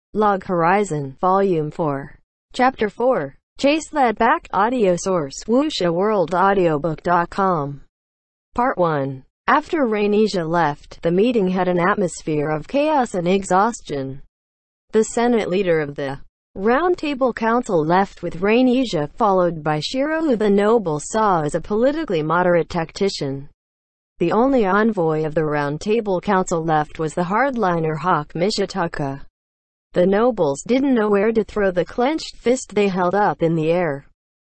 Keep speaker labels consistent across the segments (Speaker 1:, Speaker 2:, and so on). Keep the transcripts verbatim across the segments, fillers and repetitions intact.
Speaker 1: Log Horizon, Volume four. Chapter four. Chase That Back. Audio source, Wuxia World Audiobook dot com. Part one. After Rhaenyra left, the meeting had an atmosphere of chaos and exhaustion. The Senate leader of the Round Table Council left with Rhaenyra, followed by Shiro, who the nobles saw as a politically moderate tactician. The only envoy of the Round Table Council left was the hardliner hawk Mishitaka. The nobles didn't know where to throw the clenched fist they held up in the air.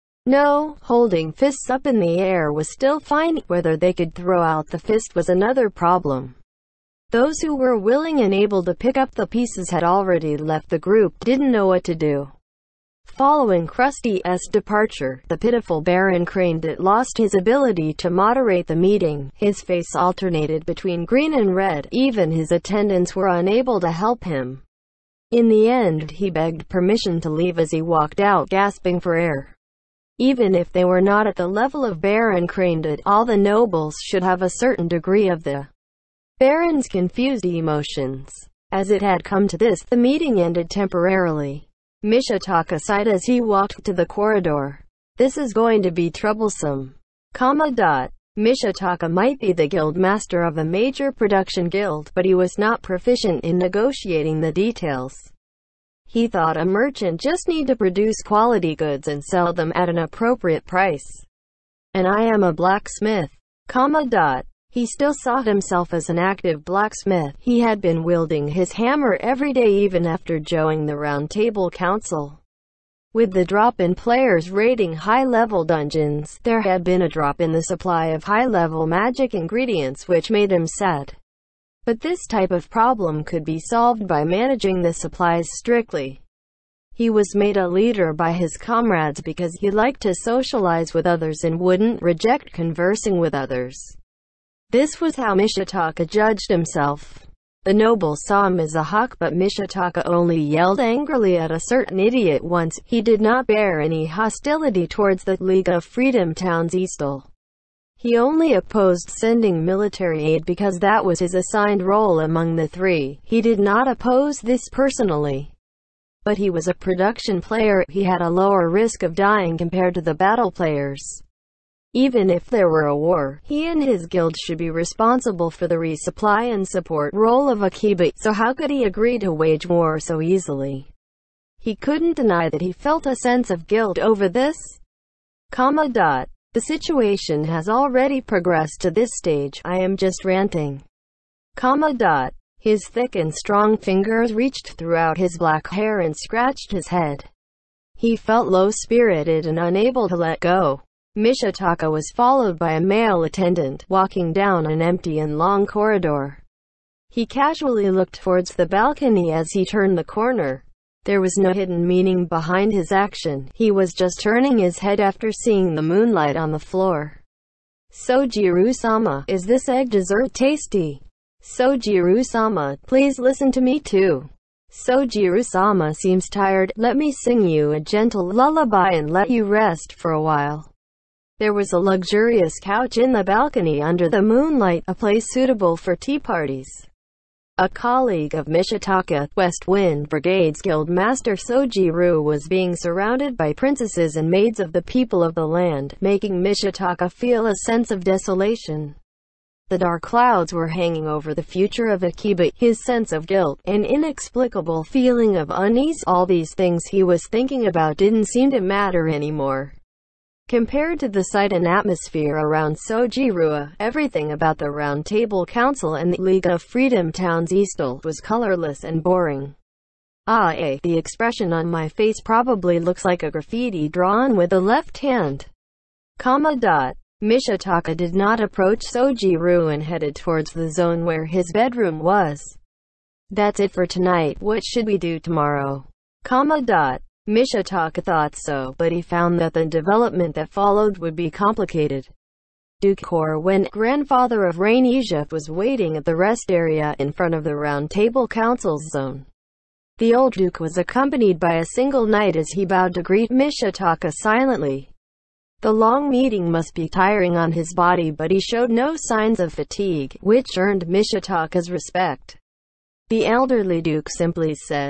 Speaker 1: No, holding fists up in the air was still fine. Whether they could throw out the fist was another problem. Those who were willing and able to pick up the pieces had already left the group, didn't know what to do. Following Krusty's departure, the pitiful Baron Cranedet lost his ability to moderate the meeting. His face alternated between green and red. Even his attendants were unable to help him. In the end, he begged permission to leave as he walked out, gasping for air. Even if they were not at the level of Baron Cranedet, all the nobles should have a certain degree of the Baron's confused emotions. As it had come to this, the meeting ended temporarily. Mishitaka sighed as he walked to the corridor. This is going to be troublesome. Comma dot. Mishitaka might be the guild master of a major production guild, but he was not proficient in negotiating the details. He thought a merchant just need to produce quality goods and sell them at an appropriate price. And I am a blacksmith. Comma dot. He still saw himself as an active blacksmith. He had been wielding his hammer every day even after joining the Round Table Council. With the drop in players raiding high-level dungeons, there had been a drop in the supply of high-level magic ingredients, which made him sad. But this type of problem could be solved by managing the supplies strictly. He was made a leader by his comrades because he liked to socialize with others and wouldn't reject conversing with others. This was how Mishitaka judged himself. The nobles saw him as a hawk, but Mishitaka only yelled angrily at a certain idiot once. He did not bear any hostility towards the League of Freedom Towns Eastal. He only opposed sending military aid because that was his assigned role among the three. He did not oppose this personally. But he was a production player. He had a lower risk of dying compared to the battle players. Even if there were a war, he and his guild should be responsible for the resupply and support role of Akiba, so how could he agree to wage war so easily? He couldn't deny that he felt a sense of guilt over this. Comma dot. The situation has already progressed to this stage. I am just ranting. Comma dot. His thick and strong fingers reached throughout his black hair and scratched his head. He felt low-spirited and unable to let go. Mishitaka was followed by a male attendant, walking down an empty and long corridor. He casually looked towards the balcony as he turned the corner. There was no hidden meaning behind his action. He was just turning his head after seeing the moonlight on the floor. Sojiru-sama, is this egg dessert tasty? Sojiru-sama, please listen to me too. Sojiru-sama seems tired. Let me sing you a gentle lullaby and let you rest for a while. There was a luxurious couch in the balcony under the moonlight, a place suitable for tea parties. A colleague of Mishitaka, West Wind Brigade's guild master Sojiru, was being surrounded by princesses and maids of the people of the land, making Mishitaka feel a sense of desolation. The dark clouds were hanging over the future of Akiba. His sense of guilt, an inexplicable feeling of unease, all these things he was thinking about didn't seem to matter anymore. Compared to the sight and atmosphere around Sojiru, everything about the Round Table Council and the League of Freedom Towns Eastal was colorless and boring. Ah, eh, the expression on my face probably looks like a graffiti drawn with the left hand. Comma dot. Mishitaka did not approach Sojiru and headed towards the zone where his bedroom was. That's it for tonight. What should we do tomorrow? Comma dot. Mishitaka thought so, but he found that the development that followed would be complicated. Duke Corwin, grandfather of Rhaenyra, was waiting at the rest area in front of the Round Table Council's zone. The old Duke was accompanied by a single knight as he bowed to greet Mishitaka silently. The long meeting must be tiring on his body, but he showed no signs of fatigue, which earned Mishitaka's respect. The elderly Duke simply said,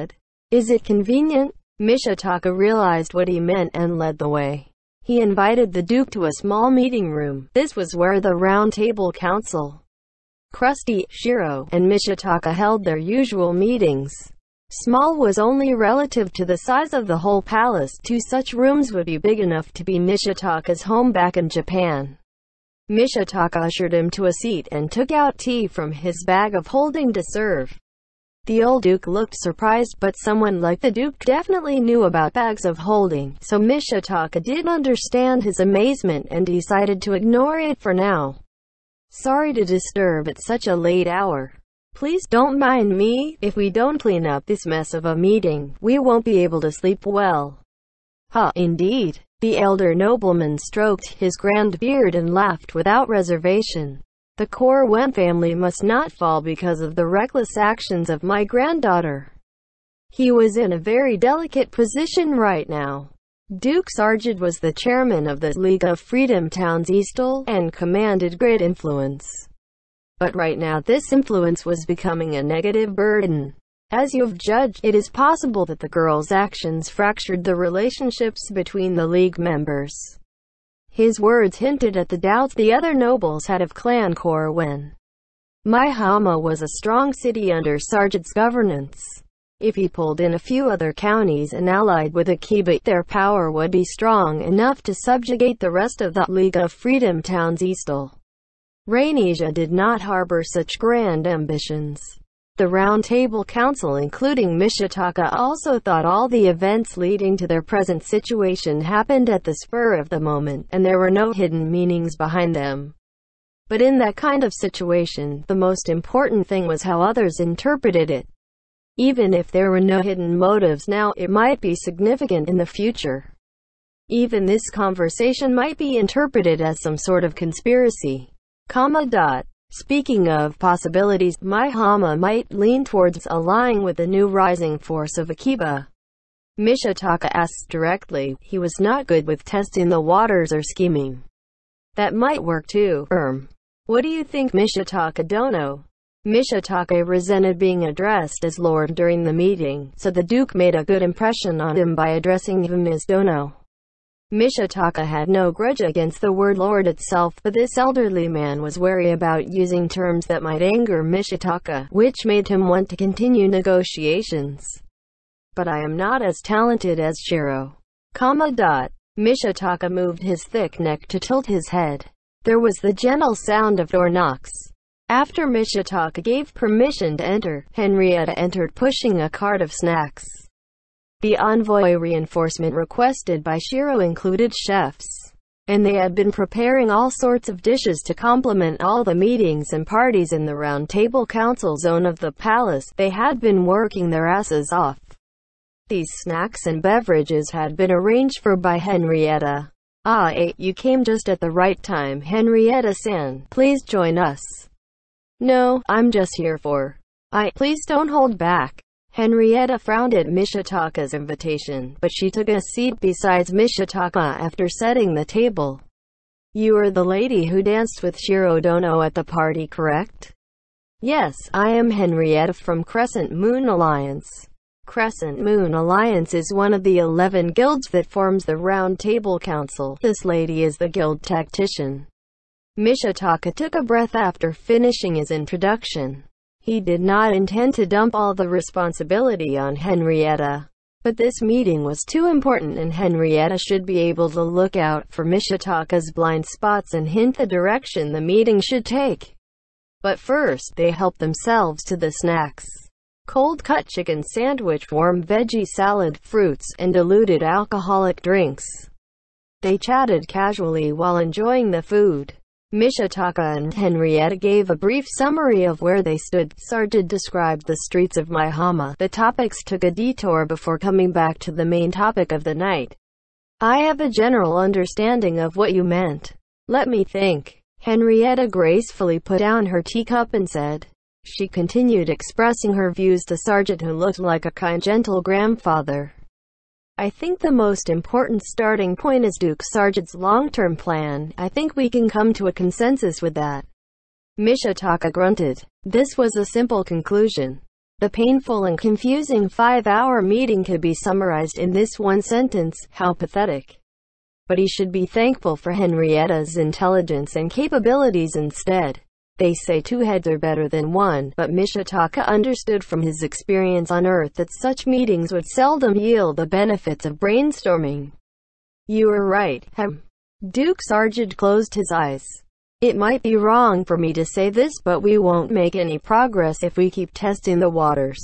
Speaker 1: Is it convenient? Mishitaka realized what he meant and led the way. He invited the Duke to a small meeting room. This was where the Round Table Council, Krusty, Shiro, and Mishitaka held their usual meetings. Small was only relative to the size of the whole palace. Two such rooms would be big enough to be Mishitaka's home back in Japan. Mishitaka ushered him to a seat and took out tea from his bag of holding to serve. The old Duke looked surprised, but someone like the Duke definitely knew about bags of holding, so Mishitaka did understand his amazement and decided to ignore it for now. Sorry to disturb at such a late hour. Please don't mind me. If we don't clean up this mess of a meeting, we won't be able to sleep well. Huh, indeed. The elder nobleman stroked his grand beard and laughed without reservation. The Corwen family must not fall because of the reckless actions of my granddaughter. He was in a very delicate position right now. Duke Sargent was the chairman of the League of Freedom Towns Eastal, and commanded great influence. But right now this influence was becoming a negative burden. As you've judged, it is possible that the girl's actions fractured the relationships between the League members. His words hinted at the doubts the other nobles had of Clan Corwen. Maihama was a strong city under Sargent's governance. If he pulled in a few other counties and allied with Akiba, their power would be strong enough to subjugate the rest of the League of Freedom Towns Eastal. Rainisia did not harbor such grand ambitions. The Round Table Council, including Mishitaka, also thought all the events leading to their present situation happened at the spur of the moment, and there were no hidden meanings behind them. But in that kind of situation, the most important thing was how others interpreted it. Even if there were no hidden motives now, it might be significant in the future. Even this conversation might be interpreted as some sort of conspiracy. Comma dot. Speaking of possibilities, Maihama might lean towards allying with the new rising force of Akiba. Mishitaka asked directly. He was not good with testing the waters or scheming. That might work too. Erm. What do you think, Mishitaka Dono? Mishitaka resented being addressed as Lord during the meeting, so the Duke made a good impression on him by addressing him as Dono. Mishitaka had no grudge against the word Lord itself, but this elderly man was wary about using terms that might anger Mishitaka, which made him want to continue negotiations. But I am not as talented as Shiro. Comma dot. Mishitaka moved his thick neck to tilt his head. There was the gentle sound of door knocks. After Mishitaka gave permission to enter, Henrietta entered pushing a cart of snacks. The envoy reinforcement requested by Shiro included chefs, and they had been preparing all sorts of dishes to complement all the meetings and parties in the Round Table Council zone of the palace. They had been working their asses off. These snacks and beverages had been arranged for by Henrietta. Ah, eh, you came just at the right time, Henrietta-san. Please join us. No, I'm just here for... I... Please don't hold back. Henrietta frowned at Mishitaka's invitation, but she took a seat beside Mishitaka after setting the table. You are the lady who danced with Shiro Dono at the party, correct? Yes, I am Henrietta from Crescent Moon Alliance. Crescent Moon Alliance is one of the eleven guilds that forms the Round Table Council. This lady is the guild tactician. Mishitaka took a breath after finishing his introduction. He did not intend to dump all the responsibility on Henrietta. But this meeting was too important, and Henrietta should be able to look out for Mishitaka's blind spots and hint the direction the meeting should take. But first, they helped themselves to the snacks. Cold-cut chicken sandwich, warm veggie salad, fruits, and diluted alcoholic drinks. They chatted casually while enjoying the food. Mishitaka and Henrietta gave a brief summary of where they stood. Sargent described the streets of Maihama. The topics took a detour before coming back to the main topic of the night. I have a general understanding of what you meant. Let me think. Henrietta gracefully put down her teacup and said. She continued expressing her views to Sargent, who looked like a kind, gentle grandfather. I think the most important starting point is Duke Sargent's long-term plan. I think we can come to a consensus with that. Mishitaka grunted. This was a simple conclusion. The painful and confusing five-hour meeting could be summarized in this one sentence: how pathetic. But he should be thankful for Henrietta's intelligence and capabilities instead. They say two heads are better than one, but Mishitaka understood from his experience on Earth that such meetings would seldom yield the benefits of brainstorming. You are right, Hem. Duke Sargent closed his eyes. It might be wrong for me to say this, but we won't make any progress if we keep testing the waters.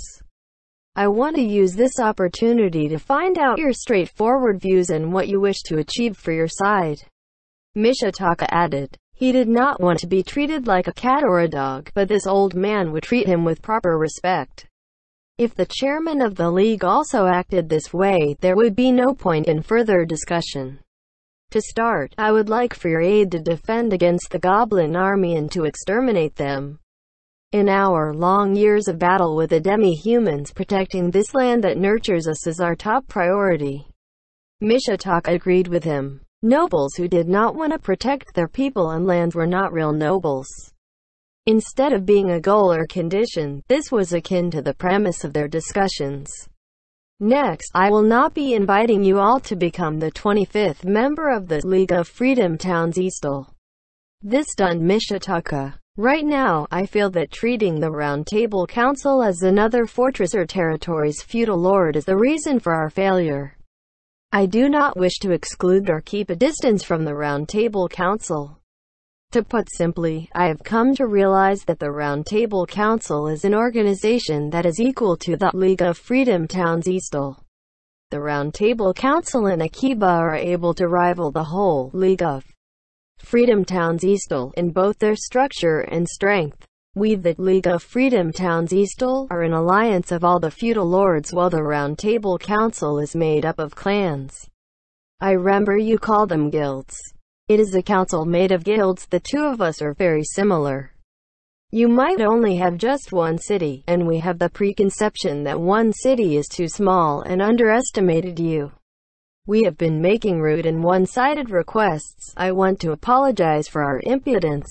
Speaker 1: I want to use this opportunity to find out your straightforward views and what you wish to achieve for your side. Mishitaka added. He did not want to be treated like a cat or a dog, but this old man would treat him with proper respect. If the chairman of the league also acted this way, there would be no point in further discussion. To start, I would like for your aid to defend against the Goblin army and to exterminate them. In our long years of battle with the demi-humans, protecting this land that nurtures us is our top priority. Mishitaka agreed with him. Nobles who did not want to protect their people and lands were not real nobles. Instead of being a goal or condition, this was akin to the premise of their discussions. Next, I will not be inviting you all to become the twenty-fifth member of the League of Freedom Towns Eastal. This stunned Mishitaka. Right now, I feel that treating the Round Table Council as another fortress or territory's feudal lord is the reason for our failure. I do not wish to exclude or keep a distance from the Round Table Council. To put simply, I have come to realize that the Round Table Council is an organization that is equal to the League of Freedom Towns Eastal. The Round Table Council and Akiba are able to rival the whole League of Freedom Towns Eastal in both their structure and strength. We, the League of Freedom Towns Eastal, are an alliance of all the feudal lords, while the Round Table Council is made up of clans. I remember you call them guilds. It is a council made of guilds. The two of us are very similar. You might only have just one city, and we have the preconception that one city is too small and underestimated you. We have been making rude and one-sided requests. I want to apologize for our impudence.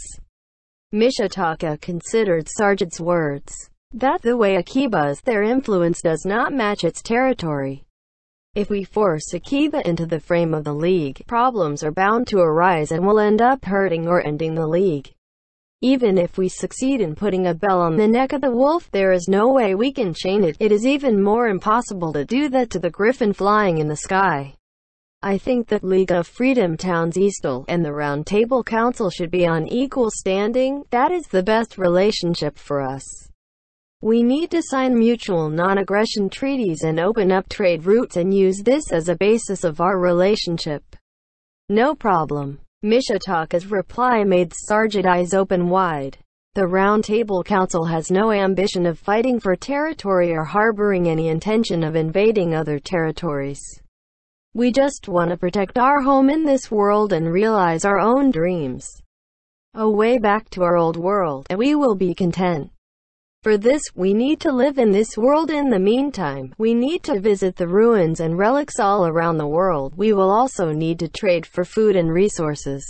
Speaker 1: Mishitaka considered Sargent's words. That's the way Akiba is. Their influence does not match its territory. If we force Akiba into the frame of the League, problems are bound to arise and will end up hurting or ending the League. Even if we succeed in putting a bell on the neck of the wolf, there is no way we can chain it. It is even more impossible to do that to the griffin flying in the sky. I think that League of Freedom Towns Eastal and the Round Table Council should be on equal standing. That is the best relationship for us. We need to sign mutual non-aggression treaties and open up trade routes and use this as a basis of our relationship. No problem. Mishitaka's reply made Sargent's eyes open wide. The Round Table Council has no ambition of fighting for territory or harboring any intention of invading other territories. We just want to protect our home in this world and realize our own dreams. A way back to our old world, and we will be content. For this, we need to live in this world. In the meantime, we need to visit the ruins and relics all around the world. We will also need to trade for food and resources.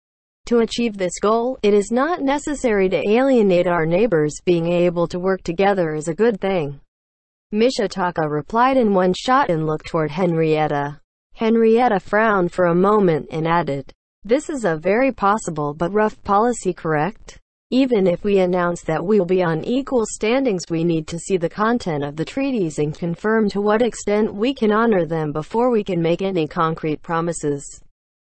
Speaker 1: To achieve this goal, it is not necessary to alienate our neighbors. Being able to work together is a good thing. Mishitaka replied in one shot and looked toward Henrietta. Henrietta frowned for a moment and added, "This is a very possible but rough policy, correct? Even if we announce that we will be on equal standings, we need to see the content of the treaties and confirm to what extent we can honor them before we can make any concrete promises."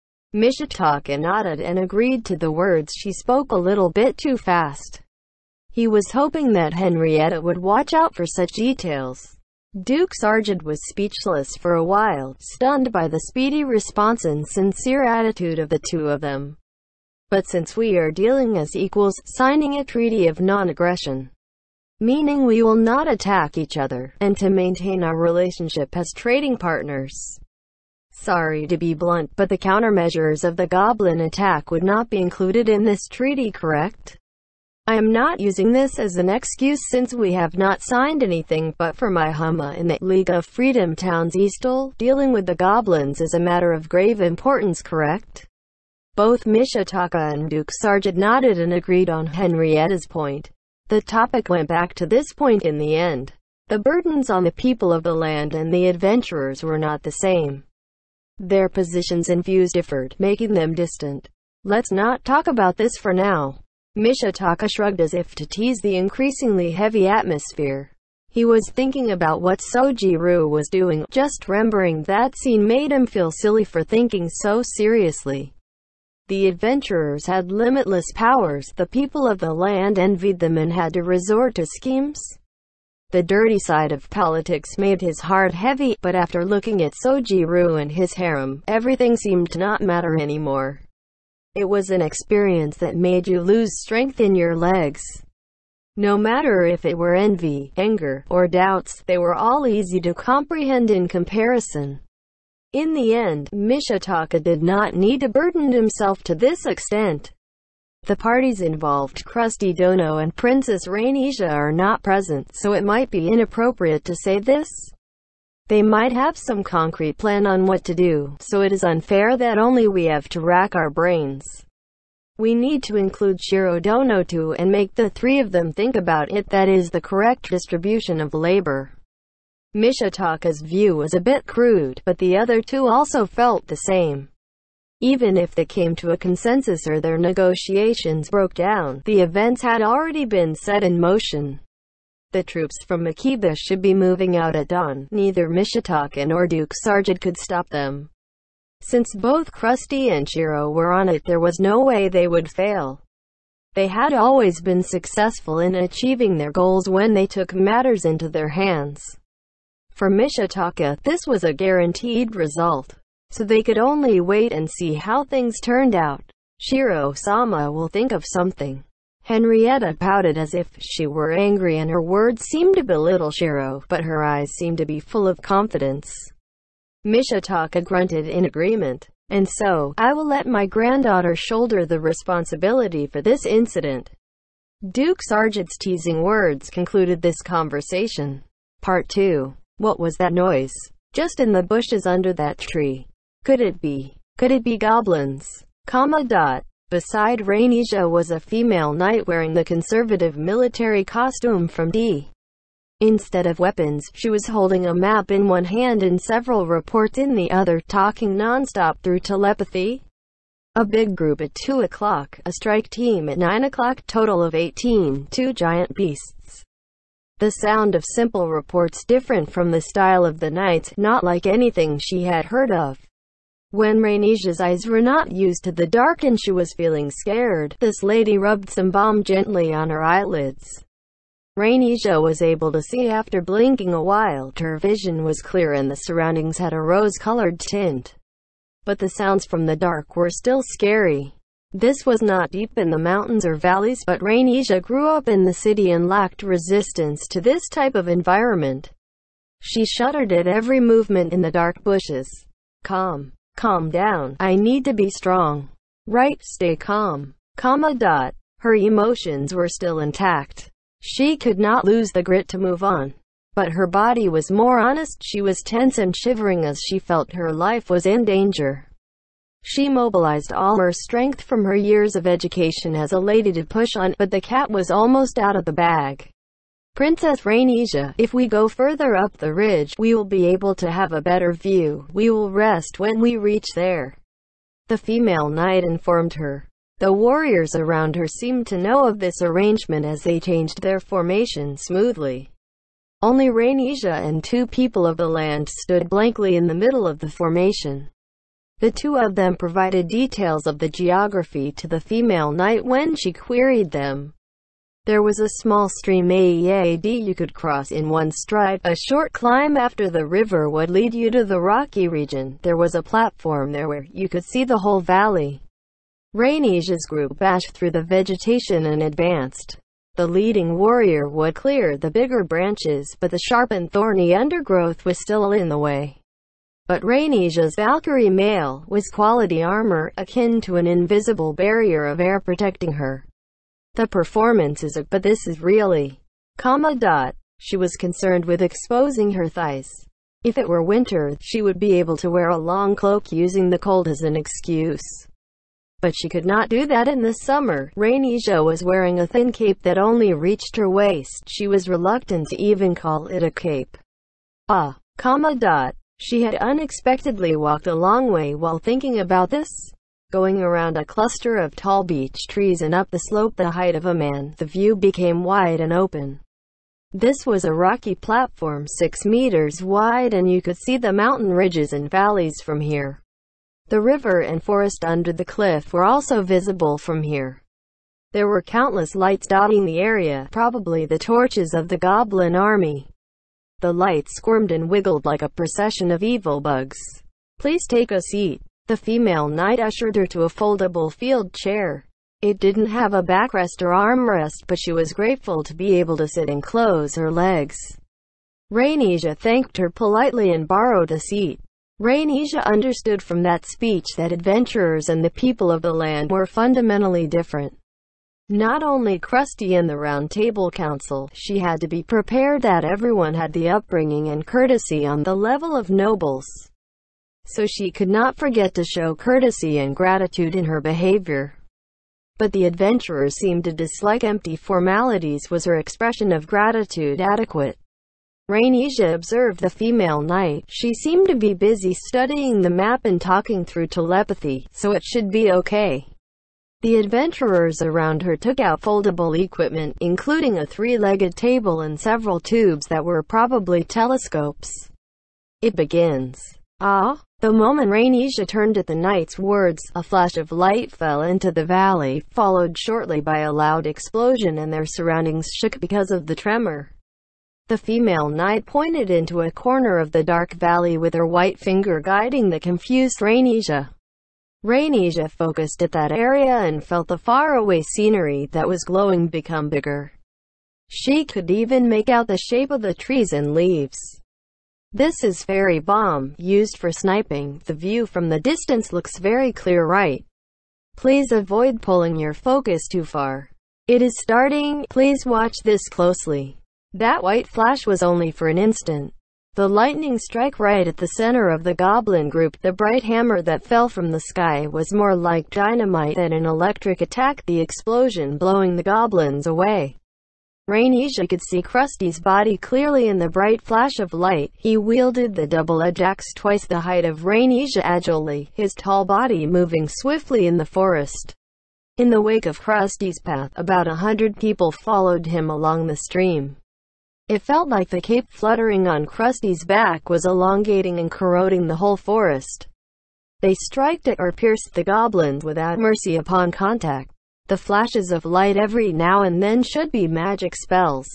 Speaker 1: Mishitaka nodded and agreed to the words. She spoke a little bit too fast. He was hoping that Henrietta would watch out for such details. Duke Sargent was speechless for a while, stunned by the speedy response and sincere attitude of the two of them. But since we are dealing as equals, signing a treaty of non-aggression, meaning we will not attack each other, and to maintain our relationship as trading partners. Sorry to be blunt, but the countermeasures of the goblin attack would not be included in this treaty, correct? I am not using this as an excuse since we have not signed anything, but for my Huma in the League of Freedom Towns Eastal, dealing with the goblins is a matter of grave importance, correct? Both Mishitaka and Duke Sargent nodded and agreed on Henrietta's point. The topic went back to this point in the end. The burdens on the people of the land and the adventurers were not the same. Their positions and views differed, making them distant. Let's not talk about this for now. Mishitaka shrugged as if to tease the increasingly heavy atmosphere. He was thinking about what Sojiru was doing. Just remembering that scene made him feel silly for thinking so seriously. The adventurers had limitless powers. The people of the land envied them and had to resort to schemes. The dirty side of politics made his heart heavy, but after looking at Sojiru and his harem, everything seemed to not matter anymore. It was an experience that made you lose strength in your legs. No matter if it were envy, anger, or doubts, they were all easy to comprehend in comparison. In the end, Mishitaka did not need to burden himself to this extent. The parties involved, Krusty Dono and Princess Rainisia, are not present, so it might be inappropriate to say this. They might have some concrete plan on what to do, so it is unfair that only we have to rack our brains. We need to include Shiro Dono too and make the three of them think about it. That is the correct distribution of labor. Mishitaka's view was a bit crude, but the other two also felt the same. Even if they came to a consensus or their negotiations broke down, the events had already been set in motion. The troops from Makiba should be moving out at dawn. Neither Mishitaka nor Duke Sargent could stop them. Since both Krusty and Shiro were on it, there was no way they would fail. They had always been successful in achieving their goals when they took matters into their hands. For Mishitaka, this was a guaranteed result, so they could only wait and see how things turned out. Shiro-sama will think of something. Henrietta pouted as if she were angry, and her words seemed to belittle Shiro, but her eyes seemed to be full of confidence. Mishitaka grunted in agreement. And so, I will let my granddaughter shoulder the responsibility for this incident. Duke Sargent's teasing words concluded this conversation. Part two. What was that noise? Just in the bushes under that tree. Could it be? Could it be goblins? Comma dot. Beside Rainisia was a female knight wearing the conservative military costume from D. Instead of weapons, she was holding a map in one hand and several reports in the other, talking non-stop through telepathy. A big group at two o'clock, a strike team at nine o'clock, total of eighteen, two giant beasts. The sound of simple reports different from the style of the knights, not like anything she had heard of. When Rainisia's eyes were not used to the dark and she was feeling scared, this lady rubbed some balm gently on her eyelids. Rainisia was able to see after blinking a while. Her vision was clear and the surroundings had a rose-colored tint. But the sounds from the dark were still scary. This was not deep in the mountains or valleys, but Rainisia grew up in the city and lacked resistance to this type of environment. She shuddered at every movement in the dark bushes. Calm. Calm down. I need to be strong. Right, stay calm. Comma dot. Her emotions were still intact. She could not lose the grit to move on. But her body was more honest. She was tense and shivering as she felt her life was in danger. She mobilized all her strength from her years of education as a lady to push on, but the cat was almost out of the bag. Princess Rainisia, if we go further up the ridge, we will be able to have a better view. We will rest when we reach there. The female knight informed her. The warriors around her seemed to know of this arrangement as they changed their formation smoothly. Only Rainisia and two people of the land stood blankly in the middle of the formation. The two of them provided details of the geography to the female knight when she queried them. There was a small stream that you could cross in one stride. A short climb after the river would lead you to the rocky region. There was a platform there where you could see the whole valley. Rainisia's group bashed through the vegetation and advanced. The leading warrior would clear the bigger branches, but the sharp and thorny undergrowth was still in the way. But Rainisia's Valkyrie mail was quality armor, akin to an invisible barrier of air protecting her. The performance is a, but this is really, comma dot. She was concerned with exposing her thighs. If it were winter, she would be able to wear a long cloak using the cold as an excuse. But she could not do that in the summer. Rhaenyra was wearing a thin cape that only reached her waist. She was reluctant to even call it a cape. Ah, comma dot. She had unexpectedly walked a long way while thinking about this. Going around a cluster of tall beech trees and up the slope the height of a man, the view became wide and open. This was a rocky platform six meters wide, and you could see the mountain ridges and valleys from here. The river and forest under the cliff were also visible from here. There were countless lights dotting the area, probably the torches of the goblin army. The lights squirmed and wiggled like a procession of evil bugs. "Please take a seat." The female knight ushered her to a foldable field chair. It didn't have a backrest or armrest, but she was grateful to be able to sit and close her legs. Rhaenyra thanked her politely and borrowed a seat. Rhaenyra understood from that speech that adventurers and the people of the land were fundamentally different. Not only Krusty and the Round Table Council, she had to be prepared that everyone had the upbringing and courtesy on the level of nobles. So she could not forget to show courtesy and gratitude in her behavior. But the adventurer seemed to dislike empty formalities. Was her expression of gratitude adequate? Rhaenyra observed the female knight. She seemed to be busy studying the map and talking through telepathy, so it should be okay. The adventurers around her took out foldable equipment, including a three-legged table and several tubes that were probably telescopes. It begins. Ah! The moment Rhaenyra turned at the knight's words, a flash of light fell into the valley, followed shortly by a loud explosion, and their surroundings shook because of the tremor. The female knight pointed into a corner of the dark valley with her white finger guiding the confused Rhaenyra. Rhaenyra focused at that area and felt the faraway scenery that was glowing become bigger. She could even make out the shape of the trees and leaves. This is Fairy Bomb, used for sniping. The view from the distance looks very clear, right? Please avoid pulling your focus too far. It is starting. Please watch this closely. That white flash was only for an instant. The lightning strike right at the center of the goblin group. The bright hammer that fell from the sky was more like dynamite than an electric attack, the explosion blowing the goblins away. Rhaenyra could see Krusty's body clearly in the bright flash of light. He wielded the double-edged axe twice the height of Rhaenyra agilely, his tall body moving swiftly in the forest. In the wake of Krusty's path, about a hundred people followed him along the stream. It felt like the cape fluttering on Krusty's back was elongating and corroding the whole forest. They striked at or pierced the goblins without mercy upon contact. The flashes of light every now and then should be magic spells.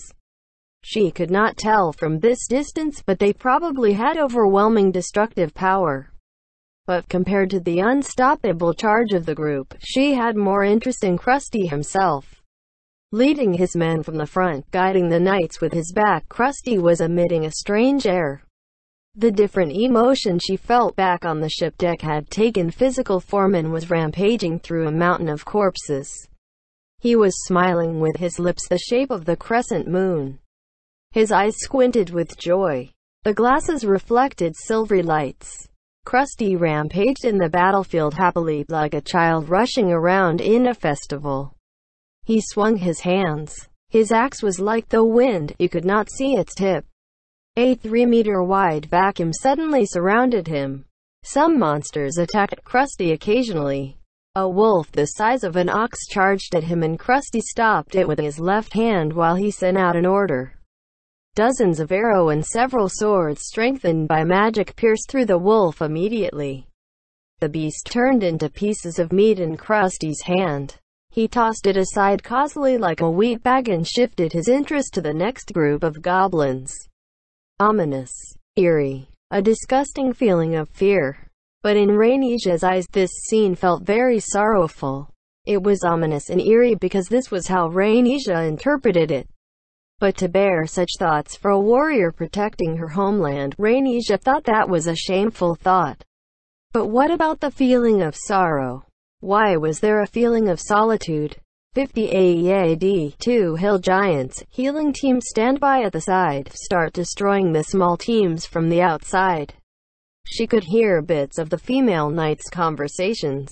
Speaker 1: She could not tell from this distance, but they probably had overwhelming destructive power. But compared to the unstoppable charge of the group, she had more interest in Krusty himself. Leading his men from the front, guiding the knights with his back, Krusty was emitting a strange air. The different emotion she felt back on the ship deck had taken physical form and was rampaging through a mountain of corpses. He was smiling with his lips the shape of the crescent moon. His eyes squinted with joy. The glasses reflected silvery lights. Krusty rampaged in the battlefield happily, like a child rushing around in a festival. He swung his hands. His axe was like the wind, you could not see its tip. A three-meter-wide vacuum suddenly surrounded him. Some monsters attacked Krusty occasionally. A wolf the size of an ox charged at him, and Krusty stopped it with his left hand while he sent out an order. Dozens of arrows and several swords strengthened by magic pierced through the wolf immediately. The beast turned into pieces of meat in Krusty's hand. He tossed it aside causily like a wheat bag and shifted his interest to the next group of goblins. Ominous, eerie, a disgusting feeling of fear. But in Rhaenyra's eyes, this scene felt very sorrowful. It was ominous and eerie because this was how Rhaenyra interpreted it. But to bear such thoughts for a warrior protecting her homeland, Rhaenyra thought that was a shameful thought. But what about the feeling of sorrow? Why was there a feeling of solitude? fifty A E A D, two hill giants, healing teams stand by at the side, start destroying the small teams from the outside. She could hear bits of the female knight's conversations.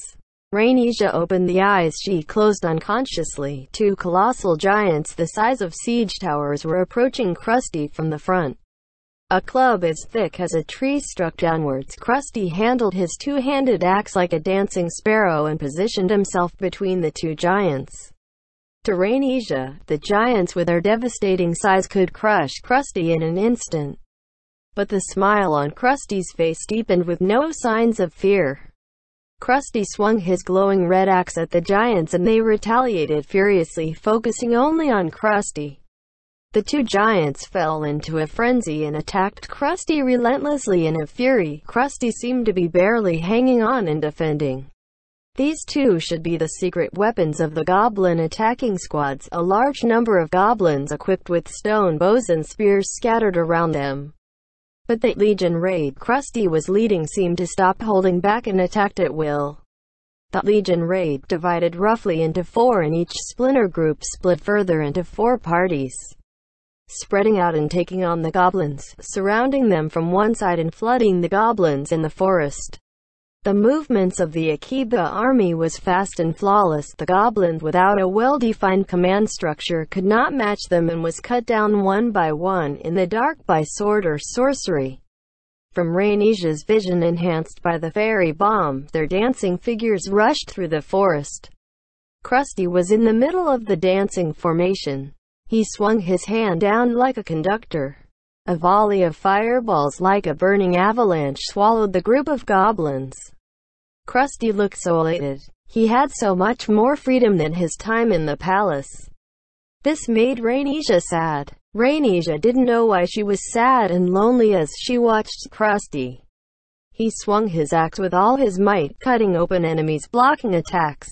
Speaker 1: Rhaenyra opened the eyes she closed unconsciously. Two colossal giants the size of siege towers were approaching Krusty from the front. A club as thick as a tree struck downwards. Krusty handled his two-handed axe like a dancing sparrow and positioned himself between the two giants. To Rhaenyra, the giants with their devastating size could crush Krusty in an instant. But the smile on Krusty's face deepened with no signs of fear. Krusty swung his glowing red axe at the giants and they retaliated furiously, focusing only on Krusty. The two giants fell into a frenzy and attacked Krusty relentlessly in a fury. Krusty seemed to be barely hanging on and defending. These two should be the secret weapons of the goblin attacking squads. A large number of goblins equipped with stone bows and spears scattered around them. But the Legion raid Krusty was leading seemed to stop holding back and attacked at will. The Legion raid divided roughly into four and each splinter group split further into four parties, spreading out and taking on the goblins, surrounding them from one side and flooding the goblins in the forest. The movements of the Akiba army was fast and flawless. The goblins without a well-defined command structure could not match them and was cut down one by one in the dark by sword or sorcery. From Rhaenyra's vision enhanced by the fairy bomb, their dancing figures rushed through the forest. Krusty was in the middle of the dancing formation. He swung his hand down like a conductor. A volley of fireballs like a burning avalanche swallowed the group of goblins. Krusty looked so elated. He had so much more freedom than his time in the palace. This made Rhaenyra sad. Rhaenyra didn't know why she was sad and lonely as she watched Krusty. He swung his axe with all his might, cutting open enemies, blocking attacks.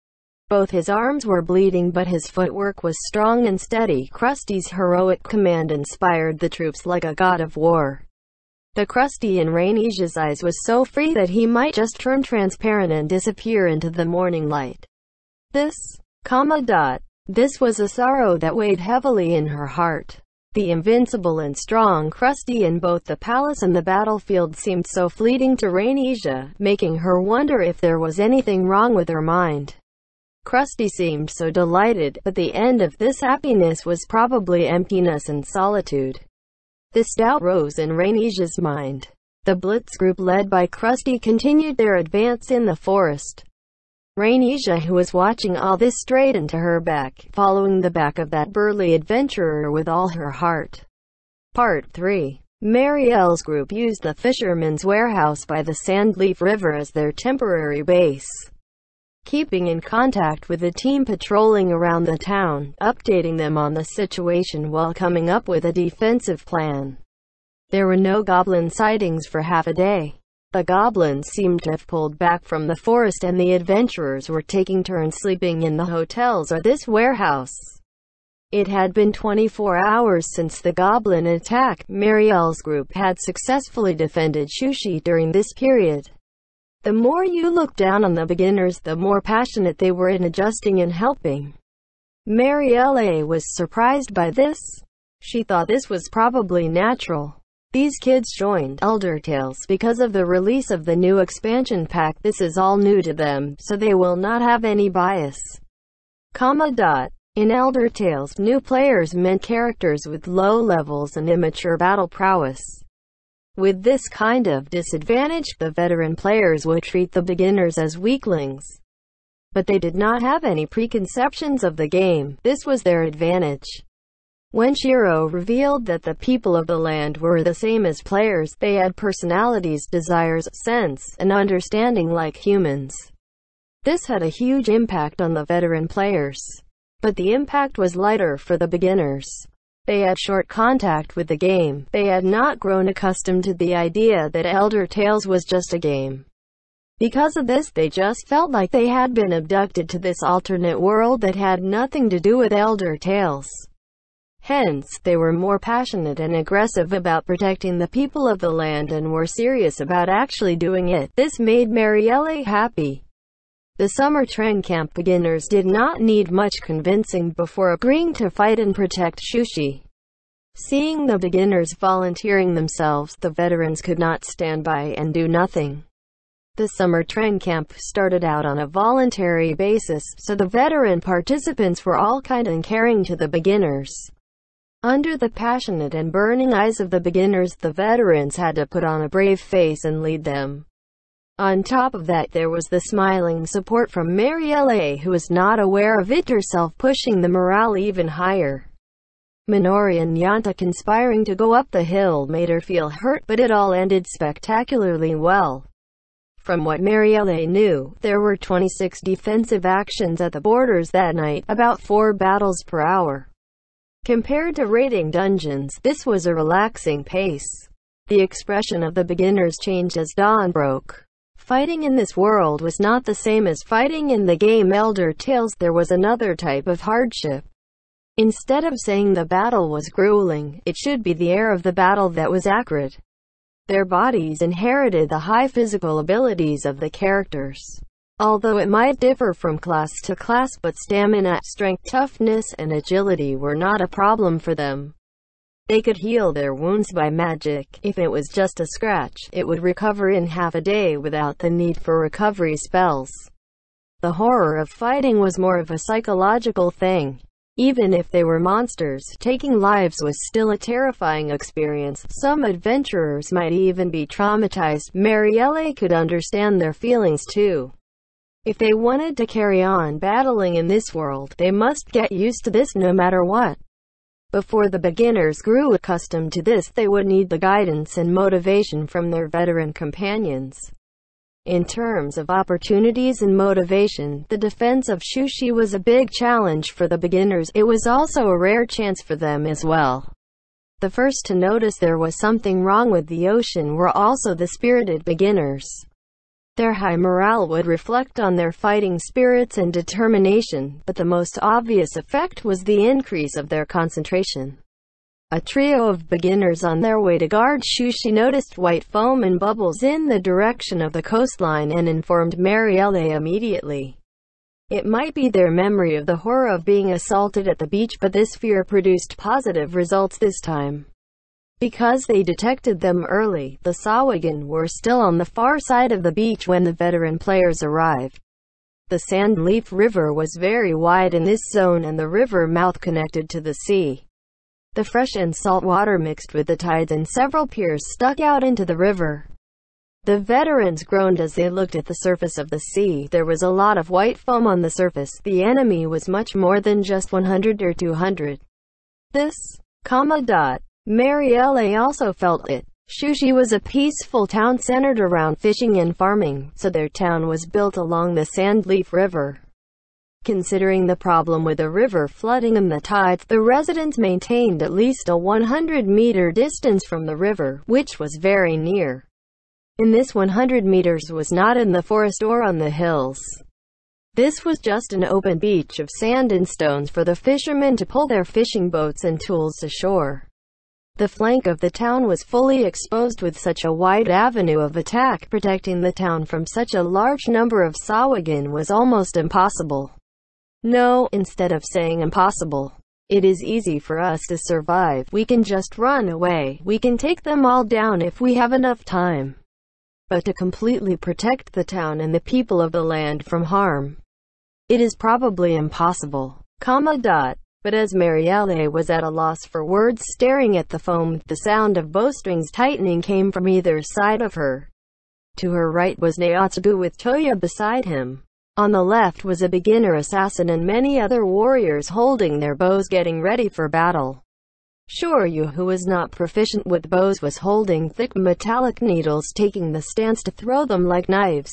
Speaker 1: Both his arms were bleeding but his footwork was strong and steady. Krusty's heroic command inspired the troops like a god of war. The Krusty in Rhaenyra's eyes was so free that he might just turn transparent and disappear into the morning light. This, comma dot. This was a sorrow that weighed heavily in her heart. The invincible and strong Krusty in both the palace and the battlefield seemed so fleeting to Rhaenyra, making her wonder if there was anything wrong with her mind. Krusty seemed so delighted, but the end of this happiness was probably emptiness and solitude. This doubt rose in Rhaenyra's mind. The Blitz group led by Krusty continued their advance in the forest. Rhaenyra, who was watching all this, straightened to her back, following the back of that burly adventurer with all her heart. Part three. Marielle's group used the fisherman's warehouse by the Sandleaf River as their temporary base, keeping in contact with the team patrolling around the town, updating them on the situation while coming up with a defensive plan. There were no goblin sightings for half a day. The goblins seemed to have pulled back from the forest and the adventurers were taking turns sleeping in the hotels or this warehouse. It had been twenty-four hours since the goblin attack. Marielle's group had successfully defended Shushi during this period. The more you looked down on the beginners, the more passionate they were in adjusting and helping. Marielle was surprised by this. She thought this was probably natural. These kids joined Eldertales because of the release of the new expansion pack. This is all new to them, so they will not have any bias. Comma dot. In Eldertales, new players meant characters with low levels and immature battle prowess. With this kind of disadvantage, the veteran players would treat the beginners as weaklings. But they did not have any preconceptions of the game. This was their advantage. When Shiro revealed that the people of the land were the same as players, they had personalities, desires, sense, and understanding like humans. This had a huge impact on the veteran players. But the impact was lighter for the beginners. They had short contact with the game. They had not grown accustomed to the idea that Eldertales was just a game. Because of this, they just felt like they had been abducted to this alternate world that had nothing to do with Eldertales. Hence, they were more passionate and aggressive about protecting the people of the land and were serious about actually doing it. This made Marielle happy. The summer train camp beginners did not need much convincing before agreeing to fight and protect Shushi. Seeing the beginners volunteering themselves, the veterans could not stand by and do nothing. The summer training camp started out on a voluntary basis, so the veteran participants were all kind and caring to the beginners. Under the passionate and burning eyes of the beginners, the veterans had to put on a brave face and lead them. On top of that, there was the smiling support from Marielle, who was not aware of it herself, pushing the morale even higher. Minori and Yanta conspiring to go up the hill made her feel hurt, but it all ended spectacularly well. From what Marielle knew, there were twenty-six defensive actions at the borders that night, about four battles per hour. Compared to raiding dungeons, this was a relaxing pace. The expression of the beginners changed as dawn broke. Fighting in this world was not the same as fighting in the game Elder Tales. There was another type of hardship. Instead of saying the battle was grueling, it should be the air of the battle that was acrid. Their bodies inherited the high physical abilities of the characters. Although it might differ from class to class, but stamina, strength, toughness, and agility were not a problem for them. They could heal their wounds by magic. If it was just a scratch, it would recover in half a day without the need for recovery spells. The horror of fighting was more of a psychological thing. Even if they were monsters, taking lives was still a terrifying experience. Some adventurers might even be traumatized. Marielle could understand their feelings too. If they wanted to carry on battling in this world, they must get used to this no matter what. Before the beginners grew accustomed to this, they would need the guidance and motivation from their veteran companions. In terms of opportunities and motivation, the defense of Shushi was a big challenge for the beginners. It was also a rare chance for them as well. The first to notice there was something wrong with the ocean were also the spirited beginners. Their high morale would reflect on their fighting spirits and determination, but the most obvious effect was the increase of their concentration. A trio of beginners on their way to guard Shushi noticed white foam and bubbles in the direction of the coastline and informed Marielle immediately. It might be their memory of the horror of being assaulted at the beach, but this fear produced positive results this time. Because they detected them early, the Sahuagin were still on the far side of the beach when the veteran players arrived. The Sandleaf River was very wide in this zone, and the river mouth connected to the sea. The fresh and salt water mixed with the tides, and several piers stuck out into the river. The veterans groaned as they looked at the surface of the sea. There was a lot of white foam on the surface. The enemy was much more than just one hundred or two hundred. This, comma dot. Marielle also felt it. Shushi was a peaceful town centered around fishing and farming, so their town was built along the Sandleaf River. Considering the problem with the river flooding and the tides, the residents maintained at least a one hundred meter distance from the river, which was very near. In this one hundred meters was not in the forest or on the hills. This was just an open beach of sand and stones for the fishermen to pull their fishing boats and tools ashore. The flank of the town was fully exposed with such a wide avenue of attack. Protecting the town from such a large number of Sahuagin was almost impossible. No, instead of saying impossible, it is easy for us to survive. We can just run away. We can take them all down if we have enough time. But to completely protect the town and the people of the land from harm, it is probably impossible. Comma dot. But as Marielle was at a loss for words, staring at the foam, the sound of bowstrings tightening came from either side of her. To her right was Naotsugu with Toya beside him. On the left was a beginner assassin and many other warriors holding their bows getting ready for battle. Shoryu, who was not proficient with bows, was holding thick metallic needles, taking the stance to throw them like knives.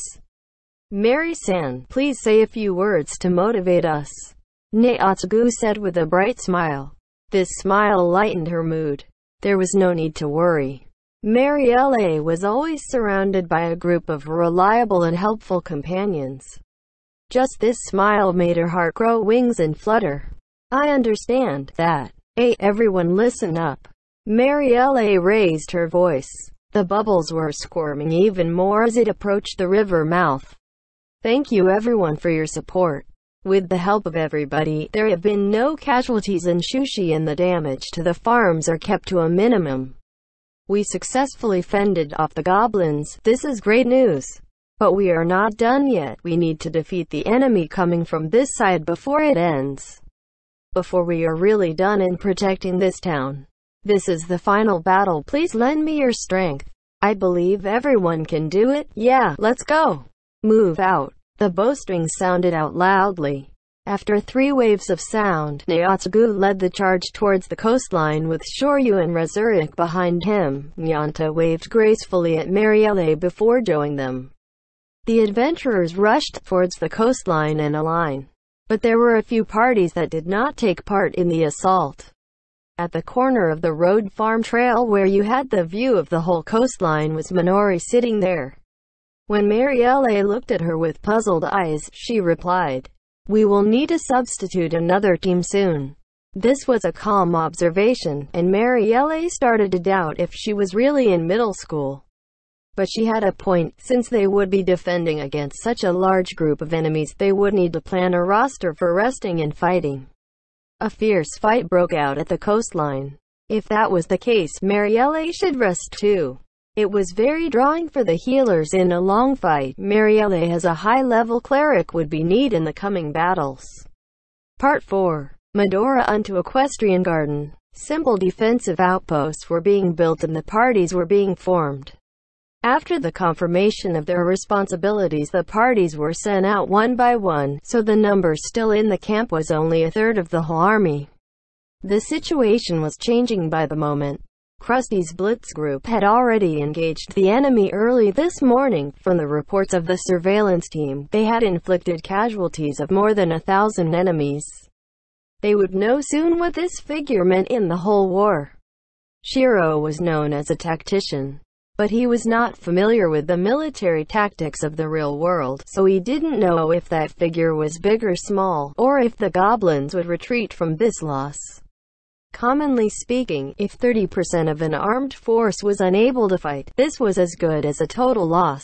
Speaker 1: Mary-san, please say a few words to motivate us, Naotsugu said with a bright smile. This smile lightened her mood. There was no need to worry. Marielle was always surrounded by a group of reliable and helpful companions. Just this smile made her heart grow wings and flutter. I understand that. Hey, everyone listen up. Marielle raised her voice. The bubbles were squirming even more as it approached the river mouth. Thank you everyone for your support. With the help of everybody, there have been no casualties in Shushi and the damage to the farms are kept to a minimum. We successfully fended off the goblins. This is great news. But we are not done yet. We need to defeat the enemy coming from this side before it ends. Before we are really done in protecting this town. This is the final battle. Please lend me your strength. I believe everyone can do it. Yeah, let's go. Move out. The bowstrings sounded out loudly. After three waves of sound, Naotsugu led the charge towards the coastline with Shoryu and Razurik behind him. Nyanta waved gracefully at Marielle before joining them. The adventurers rushed towards the coastline in a line. But there were a few parties that did not take part in the assault. At the corner of the road farm trail where you had the view of the whole coastline was Minori sitting there. When Marielle looked at her with puzzled eyes, she replied, "We will need to substitute another team soon." This was a calm observation, and Marielle started to doubt if she was really in middle school. But she had a point. Since they would be defending against such a large group of enemies, they would need to plan a roster for resting and fighting. A fierce fight broke out at the coastline. If that was the case, Marielle should rest too. It was very drawing for the healers in a long fight. Marielle as a high-level cleric would be needed in the coming battles. Part four. Medora unto Equestrian Garden. Simple defensive outposts were being built and the parties were being formed. After the confirmation of their responsibilities, the parties were sent out one by one, so the number still in the camp was only a third of the whole army. The situation was changing by the moment. Krusty's Blitz group had already engaged the enemy early this morning. From the reports of the surveillance team, they had inflicted casualties of more than a thousand enemies. They would know soon what this figure meant in the whole war. Shiro was known as a tactician. But he was not familiar with the military tactics of the real world, so he didn't know if that figure was big or small, or if the goblins would retreat from this loss. Commonly speaking, if thirty percent of an armed force was unable to fight, this was as good as a total loss.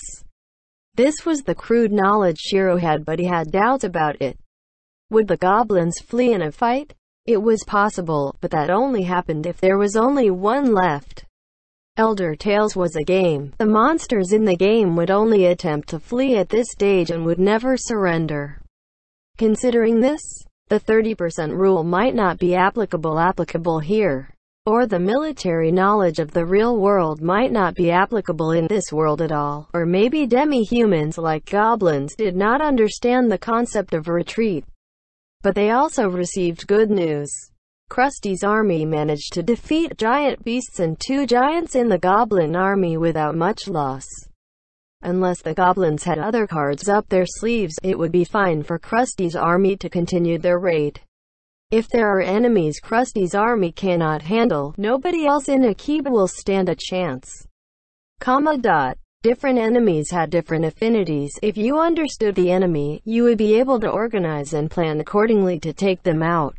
Speaker 1: This was the crude knowledge Shiro had, but he had doubts about it. Would the goblins flee in a fight? It was possible, but that only happened if there was only one left. Elder Tales was a game. The monsters in the game would only attempt to flee at this stage and would never surrender. Considering this, the thirty percent rule might not be applicable applicable here. Or the military knowledge of the real world might not be applicable in this world at all. Or maybe demi-humans like goblins did not understand the concept of retreat. But they also received good news. Krusty's army managed to defeat giant beasts and two giants in the goblin army without much loss. Unless the goblins had other cards up their sleeves, it would be fine for Krusty's army to continue their raid. If there are enemies Krusty's army cannot handle, nobody else in Akiba will stand a chance. Comma dot. Different enemies had different affinities. If you understood the enemy, you would be able to organize and plan accordingly to take them out.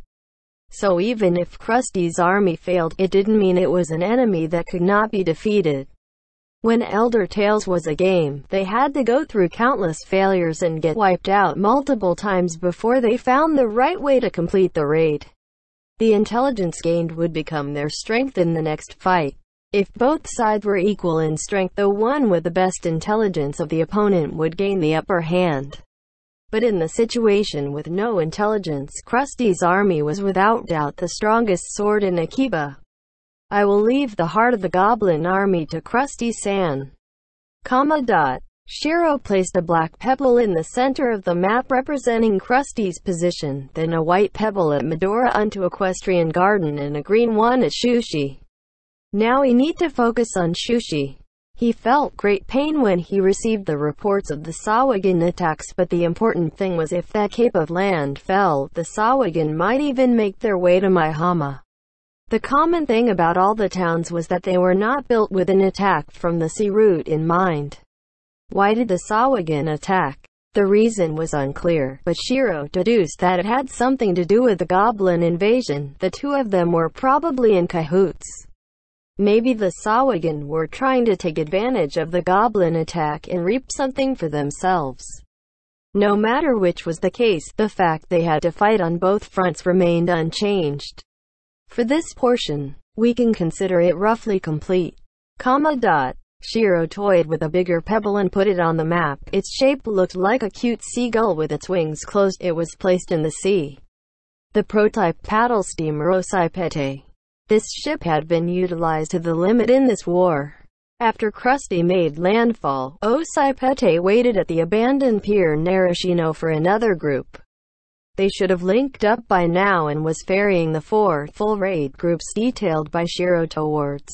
Speaker 1: So even if Krusty's army failed, it didn't mean it was an enemy that could not be defeated. When Elder Tales was a game, they had to go through countless failures and get wiped out multiple times before they found the right way to complete the raid. The intelligence gained would become their strength in the next fight. If both sides were equal in strength, the one with the best intelligence of the opponent would gain the upper hand. But in the situation with no intelligence, Krusty's army was without doubt the strongest sword in Akiba. I will leave the heart of the goblin army to Krusty-san. Comma dot. Shiro placed a black pebble in the center of the map representing Krusty's position, then a white pebble at Medora unto Equestrian Garden and a green one at Shushi. Now we need to focus on Shushi. He felt great pain when he received the reports of the Sawagan attacks, but the important thing was if that cape of land fell, the Sawagan might even make their way to Maihama. The common thing about all the towns was that they were not built with an attack from the sea route in mind. Why did the Sawagan attack? The reason was unclear, but Shiro deduced that it had something to do with the goblin invasion. The two of them were probably in cahoots. Maybe the Sawagan were trying to take advantage of the goblin attack and reap something for themselves. No matter which was the case, the fact they had to fight on both fronts remained unchanged. For this portion, we can consider it roughly complete. Comma dot. Shiro toyed with a bigger pebble and put it on the map. Its shape looked like a cute seagull with its wings closed. It was placed in the sea. The prototype paddle steamer Osaipete. This ship had been utilized to the limit in this war. After Krusty made landfall, Osaipete waited at the abandoned pier Narashino for another group. They should have linked up by now and was ferrying the four full raid groups detailed by Shiro towards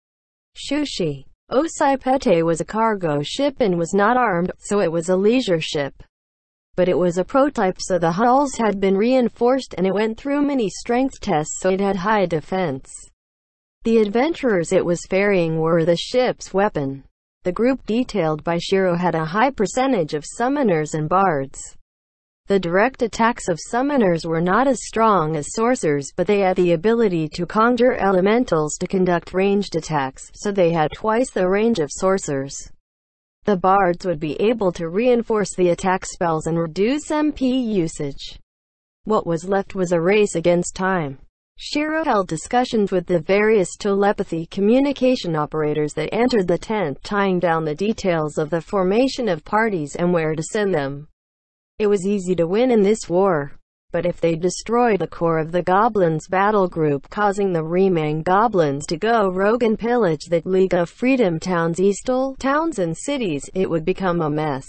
Speaker 1: Shushi. Osaipete was a cargo ship and was not armed, so it was a leisure ship. But it was a prototype, so the hulls had been reinforced and it went through many strength tests, so it had high defense. The adventurers it was ferrying were the ship's weapon. The group detailed by Shiro had a high percentage of summoners and bards. The direct attacks of summoners were not as strong as sorcerers, but they had the ability to conjure elementals to conduct ranged attacks, so they had twice the range of sorcerers. The bards would be able to reinforce the attack spells and reduce M P usage. What was left was a race against time. Shiro held discussions with the various telepathy communication operators that entered the tent, tying down the details of the formation of parties and where to send them. It was easy to win in this war, but if they destroyed the core of the Goblins' battle group, causing the remaining Goblins to go rogue and pillage the League of Freedom towns, Eastal towns and cities, it would become a mess.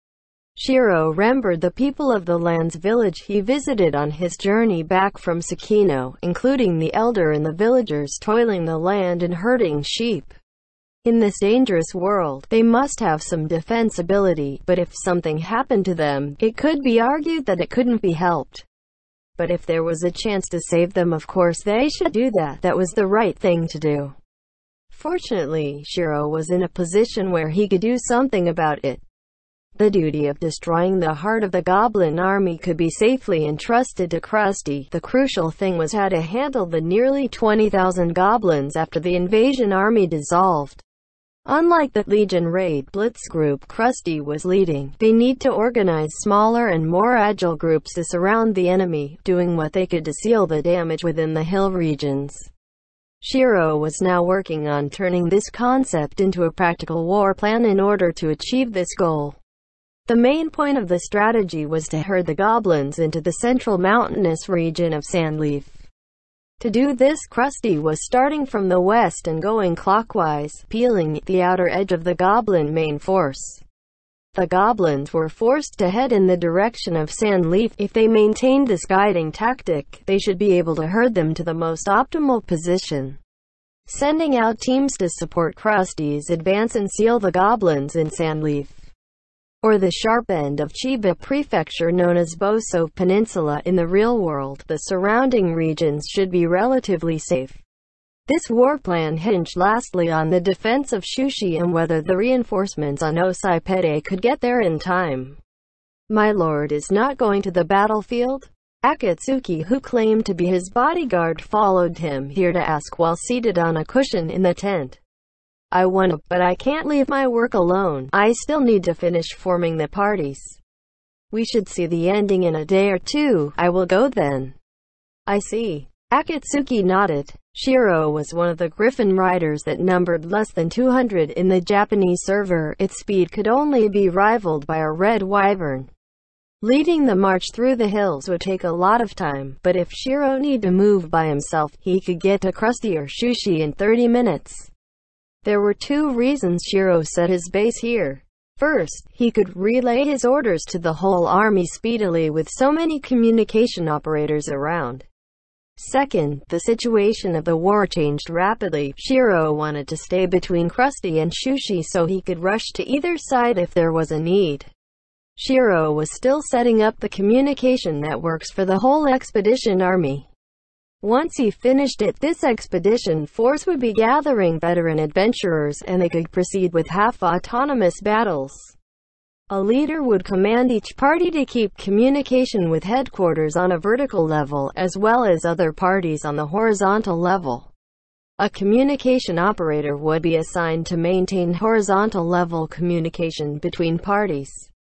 Speaker 1: Shiro remembered the people of the land's village he visited on his journey back from Sakino, including the elder and the villagers toiling the land and herding sheep. In this dangerous world, they must have some defense ability, but if something happened to them, it could be argued that it couldn't be helped. But if there was a chance to save them, of course they should do that. That was the right thing to do. Fortunately, Shiro was in a position where he could do something about it. The duty of destroying the heart of the Goblin army could be safely entrusted to Krusty. The crucial thing was how to handle the nearly twenty thousand Goblins after the invasion army dissolved. Unlike the Legion Raid Blitz group Krusty was leading, they need to organize smaller and more agile groups to surround the enemy, doing what they could to seal the damage within the hill regions. Shiro was now working on turning this concept into a practical war plan in order to achieve this goal. The main point of the strategy was to herd the Goblins into the central mountainous region of Sandleaf. To do this, Krusty was starting from the west and going clockwise, peeling the outer edge of the Goblin main force. The Goblins were forced to head in the direction of Sandleaf. If they maintained this guiding tactic, they should be able to herd them to the most optimal position. Sending out teams to support Krusty's advance and seal the Goblins in Sandleaf, or the sharp end of Chiba Prefecture known as Boso Peninsula in the real world. The surrounding regions should be relatively safe. This war plan hinged lastly on the defense of Shushi and whether the reinforcements on Osaipete could get there in time. My lord is not going to the battlefield? Akatsuki, who claimed to be his bodyguard, followed him here to ask while seated on a cushion in the tent. I wanna, but I can't leave my work alone. I still need to finish forming the parties. We should see the ending in a day or two. I will go then. I see. Akatsuki nodded. Shiro was one of the Griffin riders that numbered less than two hundred in the Japanese server. Its speed could only be rivaled by a red wyvern. Leading the march through the hills would take a lot of time, but if Shiro needed to move by himself, he could get to Krusty or Shushi in thirty minutes. There were two reasons Shiro set his base here. First, he could relay his orders to the whole army speedily with so many communication operators around. Second, the situation of the war changed rapidly. Shiro wanted to stay between Krusty and Shushi so he could rush to either side if there was a need. Shiro was still setting up the communication networks for the whole expedition army. Once he finished it, this expedition force would be gathering veteran adventurers, and they could proceed with half-autonomous battles. A leader would command each party to keep communication with headquarters on a vertical level, as well as other parties on the horizontal level. A communication operator would be assigned to maintain horizontal level communication between parties.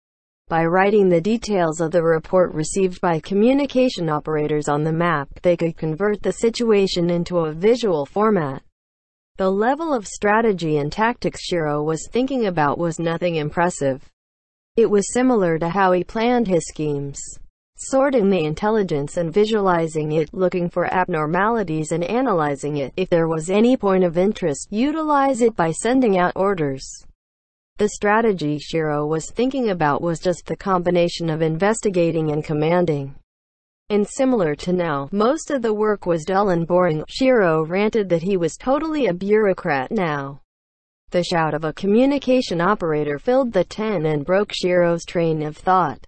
Speaker 1: By writing the details of the report received by communication operators on the map, they could convert the situation into a visual format. The level of strategy and tactics Shiro was thinking about was nothing impressive. It was similar to how he planned his schemes. Sorting the intelligence and visualizing it, looking for abnormalities and analyzing it. If there was any point of interest, utilize it by sending out orders. The strategy Shiro was thinking about was just the combination of investigating and commanding. And similar to now, most of the work was dull and boring. Shiro ranted that he was totally a bureaucrat now. The shout of a communication operator filled the tent and broke Shiro's train of thought.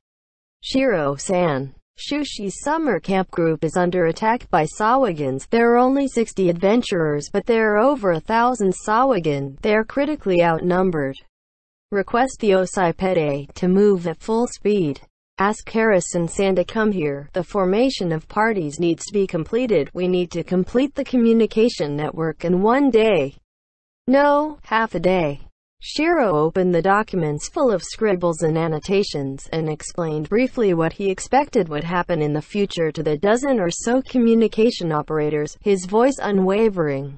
Speaker 1: Shiro-san, Shushi's summer camp group is under attack by Sawagans. There are only sixty adventurers, but there are over a thousand Sawagan. They are critically outnumbered. Request the Osaipete to move at full speed. Ask Harrison-san to come here. The formation of parties needs to be completed. We need to complete the communication network in one day. No, half a day. Shiro opened the documents full of scribbles and annotations, and explained briefly what he expected would happen in the future to the dozen or so communication operators, his voice unwavering.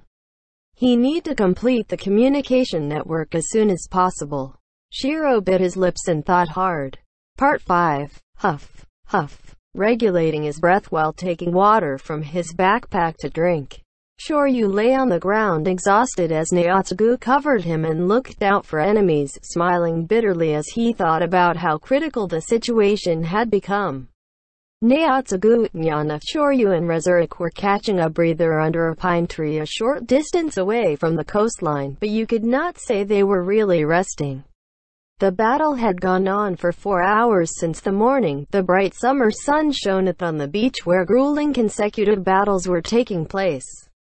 Speaker 1: He need to complete the communication network as soon as possible. Shiro bit his lips and thought hard. Part five. Huff, huff, regulating his breath while taking water from his backpack to drink. Shoryu lay on the ground exhausted as Naotsugu covered him and looked out for enemies, smiling bitterly as he thought about how critical the situation had become. Naotsugu, Nyana, Shoryu and Rezurik were catching a breather under a pine tree a short distance away from the coastline, but you could not say they were really resting. The battle had gone on for four hours since the morning. The bright summer sun shone on the beach where grueling consecutive battles were taking place.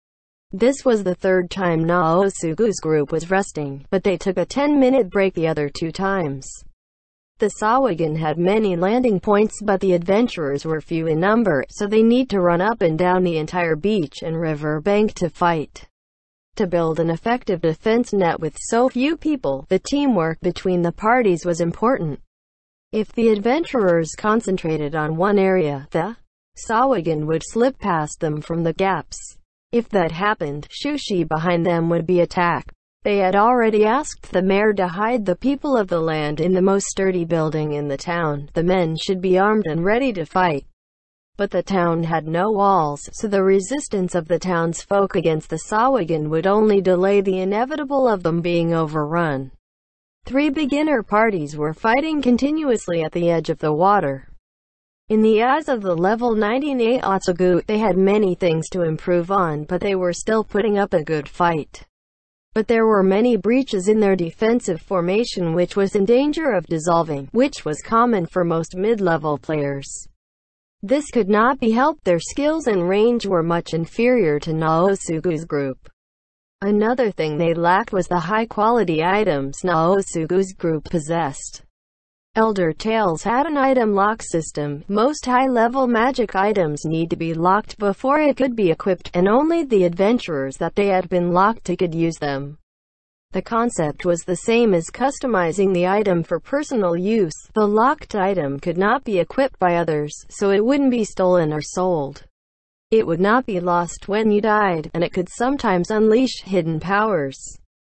Speaker 1: This was the third time Naotsugu's group was resting, but they took a ten-minute break the other two times. The Sawagan had many landing points, but the adventurers were few in number, so they need to run up and down the entire beach and river bank to fight. To build an effective defense net with so few people, the teamwork between the parties was important. If the adventurers concentrated on one area, the Sawagan would slip past them from the gaps. If that happened, Shushi behind them would be attacked. They had already asked the mayor to hide the people of the land in the most sturdy building in the town. The men should be armed and ready to fight. But the town had no walls, so the resistance of the townsfolk against the Sawagan would only delay the inevitable of them being overrun. Three beginner parties were fighting continuously at the edge of the water. In the eyes of the level ninety Naotsugu, they had many things to improve on, but they were still putting up a good fight. But there were many breaches in their defensive formation which was in danger of dissolving, which was common for most mid-level players. This could not be helped. Their skills and range were much inferior to Naotsugu's group. Another thing they lacked was the high-quality items Naotsugu's group possessed. Elder Tales had an item lock system. Most high-level magic items need to be locked before it could be equipped, and only the adventurers that they had been locked to could use them. The concept was the same as customizing the item for personal use. The locked item could not be equipped by others, so it wouldn't be stolen or sold. It would not be lost when you died, and it could sometimes unleash hidden powers.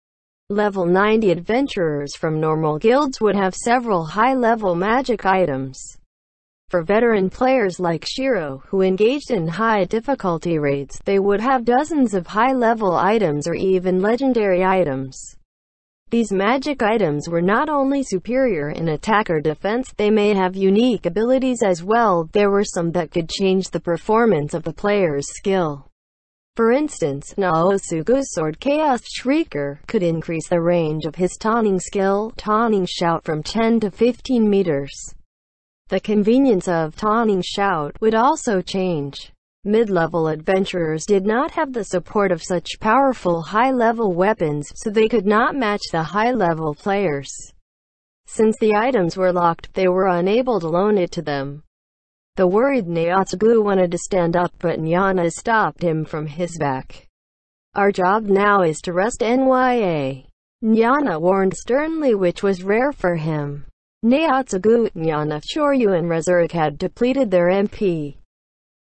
Speaker 1: Level ninety adventurers from normal guilds would have several high-level magic items. For veteran players like Shiro, who engaged in high-difficulty raids, they would have dozens of high-level items or even legendary items. These magic items were not only superior in attack or defense, they may have unique abilities as well. There were some that could change the performance of the player's skill. For instance, Naotsugu's sword Chaos Shrieker could increase the range of his taunting skill, Taunting Shout, from ten to fifteen meters. The convenience of Taunting Shout would also change. Mid-level adventurers did not have the support of such powerful high-level weapons, so they could not match the high-level players. Since the items were locked, they were unable to loan it to them. The worried Naotsugu wanted to stand up, but Nyana stopped him from his back. Our job now is to rest, N Y A. Nyana warned sternly, which was rare for him. Naotsugu, Nyana, Shoryu and Rezurik had depleted their M P.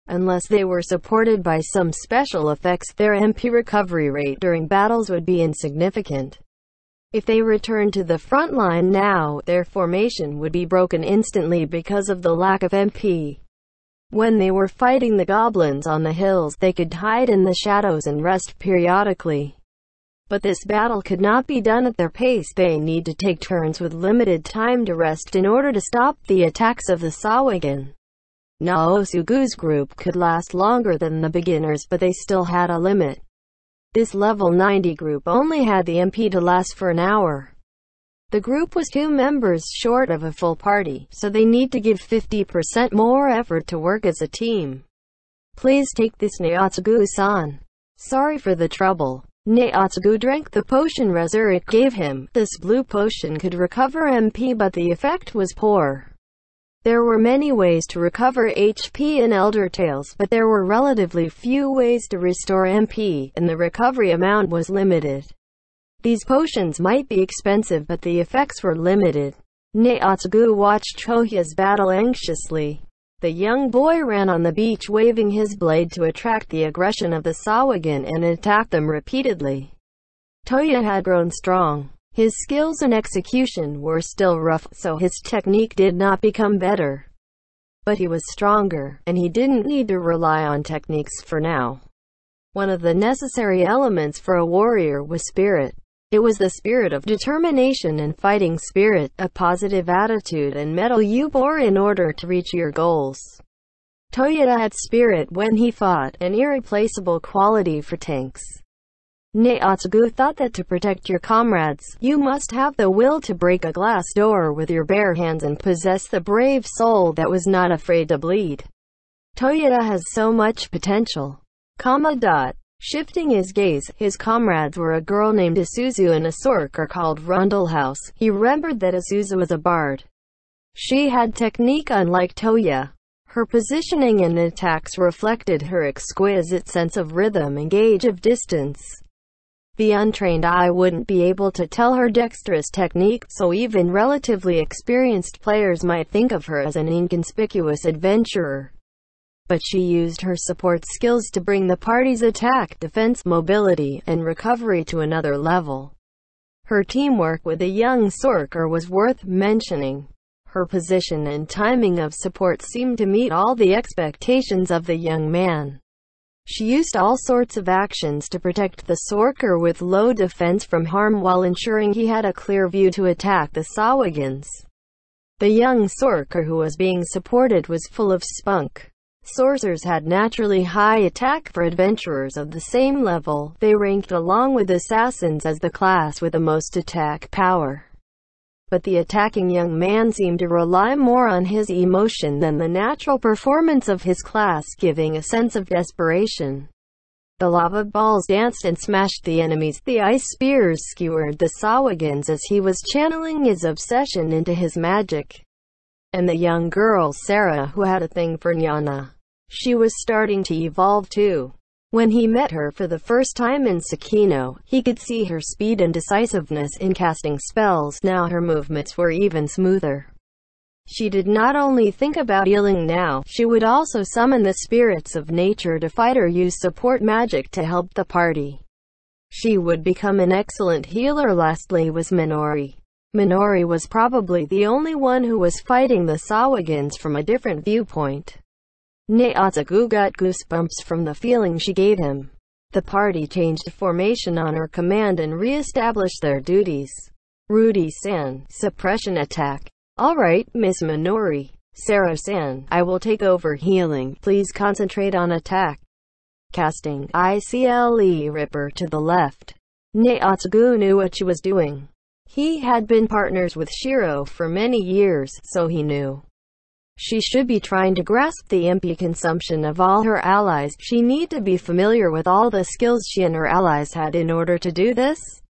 Speaker 1: Unless they were supported by some special effects, their M P recovery rate during battles would be insignificant. If they returned to the front line now, their formation would be broken instantly because of the lack of M P. When they were fighting the goblins on the hills, they could hide in the shadows and rest periodically. But this battle could not be done at their pace. They need to take turns with limited time to rest in order to stop the attacks of the Sahuagin. Naosugu's group could last longer than the beginners, but they still had a limit. This level ninety group only had the M P to last for an hour. The group was two members short of a full party, so they need to give fifty percent more effort to work as a team. Please take this, Naotsugu-san. Sorry for the trouble. Naotsugu drank the potion Resurrect gave him. This blue potion could recover M P, but the effect was poor. There were many ways to recover H P in Elder Tales, but there were relatively few ways to restore M P, and the recovery amount was limited. These potions might be expensive, but the effects were limited. Naotsugu watched Toya's battle anxiously. The young boy ran on the beach waving his blade to attract the aggression of the Sahuagin and attacked them repeatedly. Toya had grown strong. His skills and execution were still rough, so his technique did not become better. But he was stronger, and he didn't need to rely on techniques for now. One of the necessary elements for a warrior was spirit. It was the spirit of determination and fighting spirit, a positive attitude and mettle you bore in order to reach your goals. Toya had spirit when he fought, an irreplaceable quality for tanks. Naotsugu thought that to protect your comrades, you must have the will to break a glass door with your bare hands and possess the brave soul that was not afraid to bleed. Toya has so much potential. Comma dot. Shifting his gaze, his comrades were a girl named Isuzu and a sorcerer called Rundlehouse. He remembered that Isuzu was a bard. She had technique unlike Toya. Her positioning and attacks reflected her exquisite sense of rhythm and gauge of distance. The untrained eye wouldn't be able to tell her dexterous technique, so even relatively experienced players might think of her as an inconspicuous adventurer. But she used her support skills to bring the party's attack, defense, mobility, and recovery to another level. Her teamwork with a young sorcerer was worth mentioning. Her position and timing of support seemed to meet all the expectations of the young man. She used all sorts of actions to protect the sorcerer with low defense from harm while ensuring he had a clear view to attack the Sahuagins. The young sorcerer who was being supported was full of spunk. Sorcerers had naturally high attack for adventurers of the same level. They ranked along with assassins as the class with the most attack power. But the attacking young man seemed to rely more on his emotion than the natural performance of his class, giving a sense of desperation. The lava balls danced and smashed the enemies. The ice spears skewered the Sahuagins as he was channeling his obsession into his magic. And the young girl Sarah, who had a thing for Nyana. She was starting to evolve too. When he met her for the first time in Sakino, he could see her speed and decisiveness in casting spells. Now her movements were even smoother. She did not only think about healing now, she would also summon the spirits of nature to fight or use support magic to help the party. She would become an excellent healer. Lastly was Minori. Minori was probably the only one who was fighting the Sahuagins from a different viewpoint. Naotsugu got goosebumps from the feeling she gave him. The party changed formation on her command and re-established their duties. Rudy-san, suppression attack. Alright, Miss Minori. Sarah-san, I will take over healing. Please concentrate on attack. Casting I C L E Ripper to the left. Naotsugu knew what she was doing. He had been partners with Shiro for many years, so he knew. She should be trying to grasp the M P consumption of all her allies. She need to be familiar with all the skills she and her allies had in order to do this.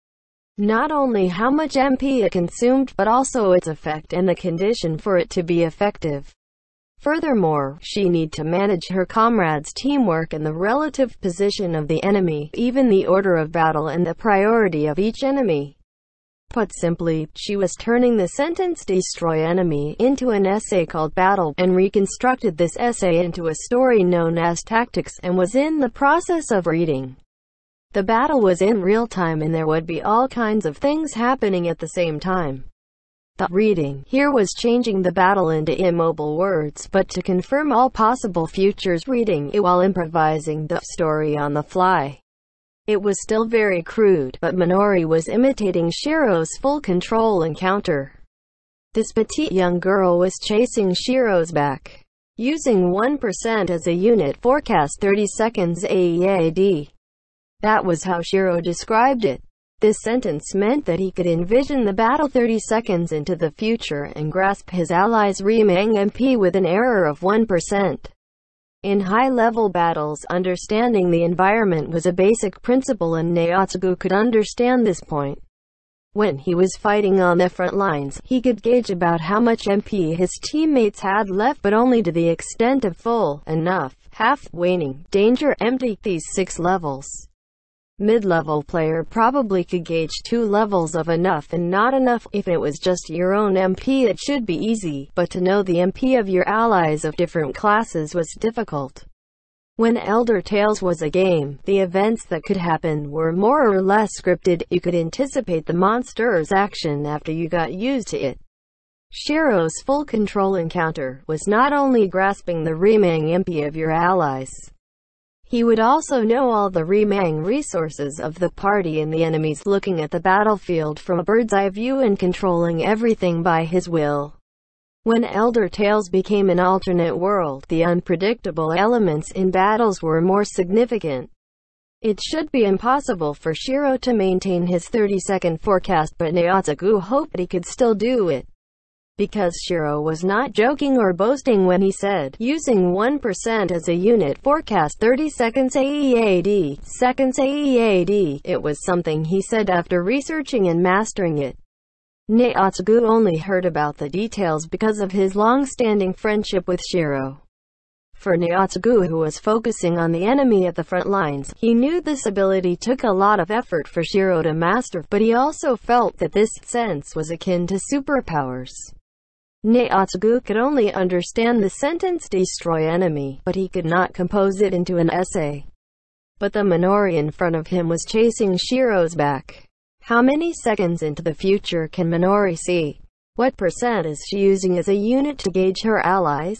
Speaker 1: Not only how much M P it consumed, but also its effect and the condition for it to be effective. Furthermore, she need to manage her comrades' teamwork and the relative position of the enemy, even the order of battle and the priority of each enemy. Put simply, she was turning the sentence "destroy enemy" into an essay called Battle, and reconstructed this essay into a story known as Tactics, and was in the process of reading. The battle was in real time and there would be all kinds of things happening at the same time. The reading here was changing the battle into immobile words, but to confirm all possible futures, reading it while improvising the story on the fly. It was still very crude, but Minori was imitating Shiro's full control encounter. This petite young girl was chasing Shiro's back, using one percent as a unit forecast thirty seconds A E A D. That was how Shiro described it. This sentence meant that he could envision the battle thirty seconds into the future and grasp his allies' Remang M P with an error of one percent. In high-level battles, understanding the environment was a basic principle, and Naotsugu could understand this point. When he was fighting on the front lines, he could gauge about how much M P his teammates had left, but only to the extent of full, enough, half, waning, danger, empty. These six levels. Mid-level player probably could gauge two levels of enough and not enough. If it was just your own M P, it should be easy, but to know the M P of your allies of different classes was difficult. When Elder Tales was a game, the events that could happen were more or less scripted. You could anticipate the monster's action after you got used to it. Shiro's full control encounter was not only grasping the Remang M P of your allies. He would also know all the Remang resources of the party and the enemies, looking at the battlefield from a bird's eye view and controlling everything by his will. When Elder Tales became an alternate world, the unpredictable elements in battles were more significant. It should be impossible for Shiro to maintain his thirty second forecast, but Naotsugu hoped he could still do it. Because Shiro was not joking or boasting when he said, using one percent as a unit forecast thirty seconds A E A D, seconds A E A D, it was something he said after researching and mastering it. Naotsugu only heard about the details because of his long-standing friendship with Shiro. For Naotsugu, who was focusing on the enemy at the front lines, he knew this ability took a lot of effort for Shiro to master, but he also felt that this sense was akin to superpowers. Naotsugu could only understand the sentence "destroy enemy," but he could not compose it into an essay. But the Minori in front of him was chasing Shiro's back. How many seconds into the future can Minori see? What percent is she using as a unit to gauge her allies?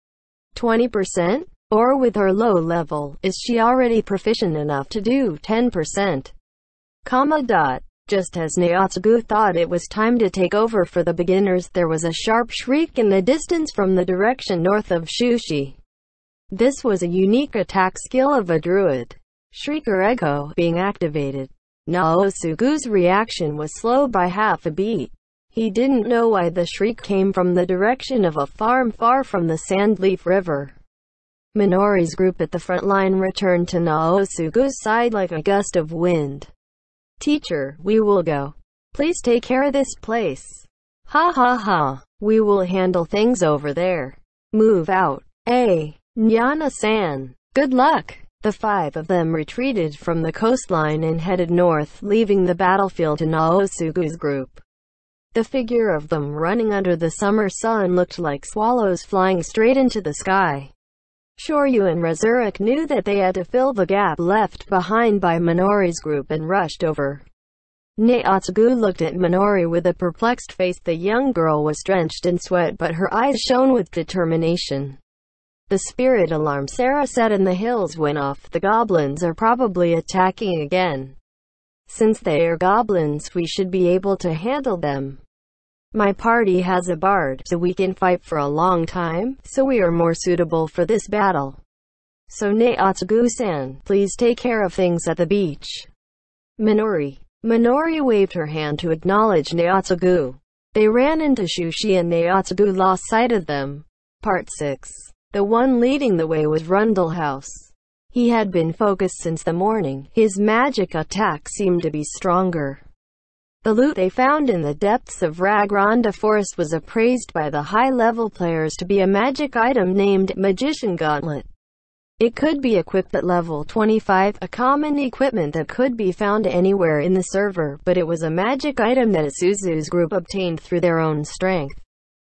Speaker 1: twenty percent? Or with her low level, is she already proficient enough to do ten percent? Comma dot. Just as Naotsugu thought it was time to take over for the beginners, there was a sharp shriek in the distance from the direction north of Shushi. This was a unique attack skill of a druid. Shrieker Echo being activated. Naotsugu's reaction was slow by half a beat. He didn't know why the shriek came from the direction of a farm far from the Sandleaf River. Minori's group at the front line returned to Naotsugu's side like a gust of wind. "Teacher, we will go. Please take care of this place." "Ha ha ha. We will handle things over there. Move out." "Hey, Nyana-san. Good luck." The five of them retreated from the coastline and headed north, leaving the battlefield to Naotsugu's group. The figure of them running under the summer sun looked like swallows flying straight into the sky. Shoryu and Razurek knew that they had to fill the gap left behind by Minori's group and rushed over. Naotsugu looked at Minori with a perplexed face. The young girl was drenched in sweat, but her eyes shone with determination. The spirit alarm Sarah set in the hills went off. The goblins are probably attacking again. Since they are goblins, we should be able to handle them. My party has a bard, so we can fight for a long time, so we are more suitable for this battle. So Naotsugu-san, please take care of things at the beach. Minori. Minori waved her hand to acknowledge Naotsugu. They ran into Shushi and Naotsugu lost sight of them. Part six. The one leading the way was Rundlehouse. He had been focused since the morning. His magic attack seemed to be stronger. The loot they found in the depths of Ragronda Forest was appraised by the high-level players to be a magic item named Magician Gauntlet. It could be equipped at level twenty-five, a common equipment that could be found anywhere in the server, but it was a magic item that Isuzu's group obtained through their own strength.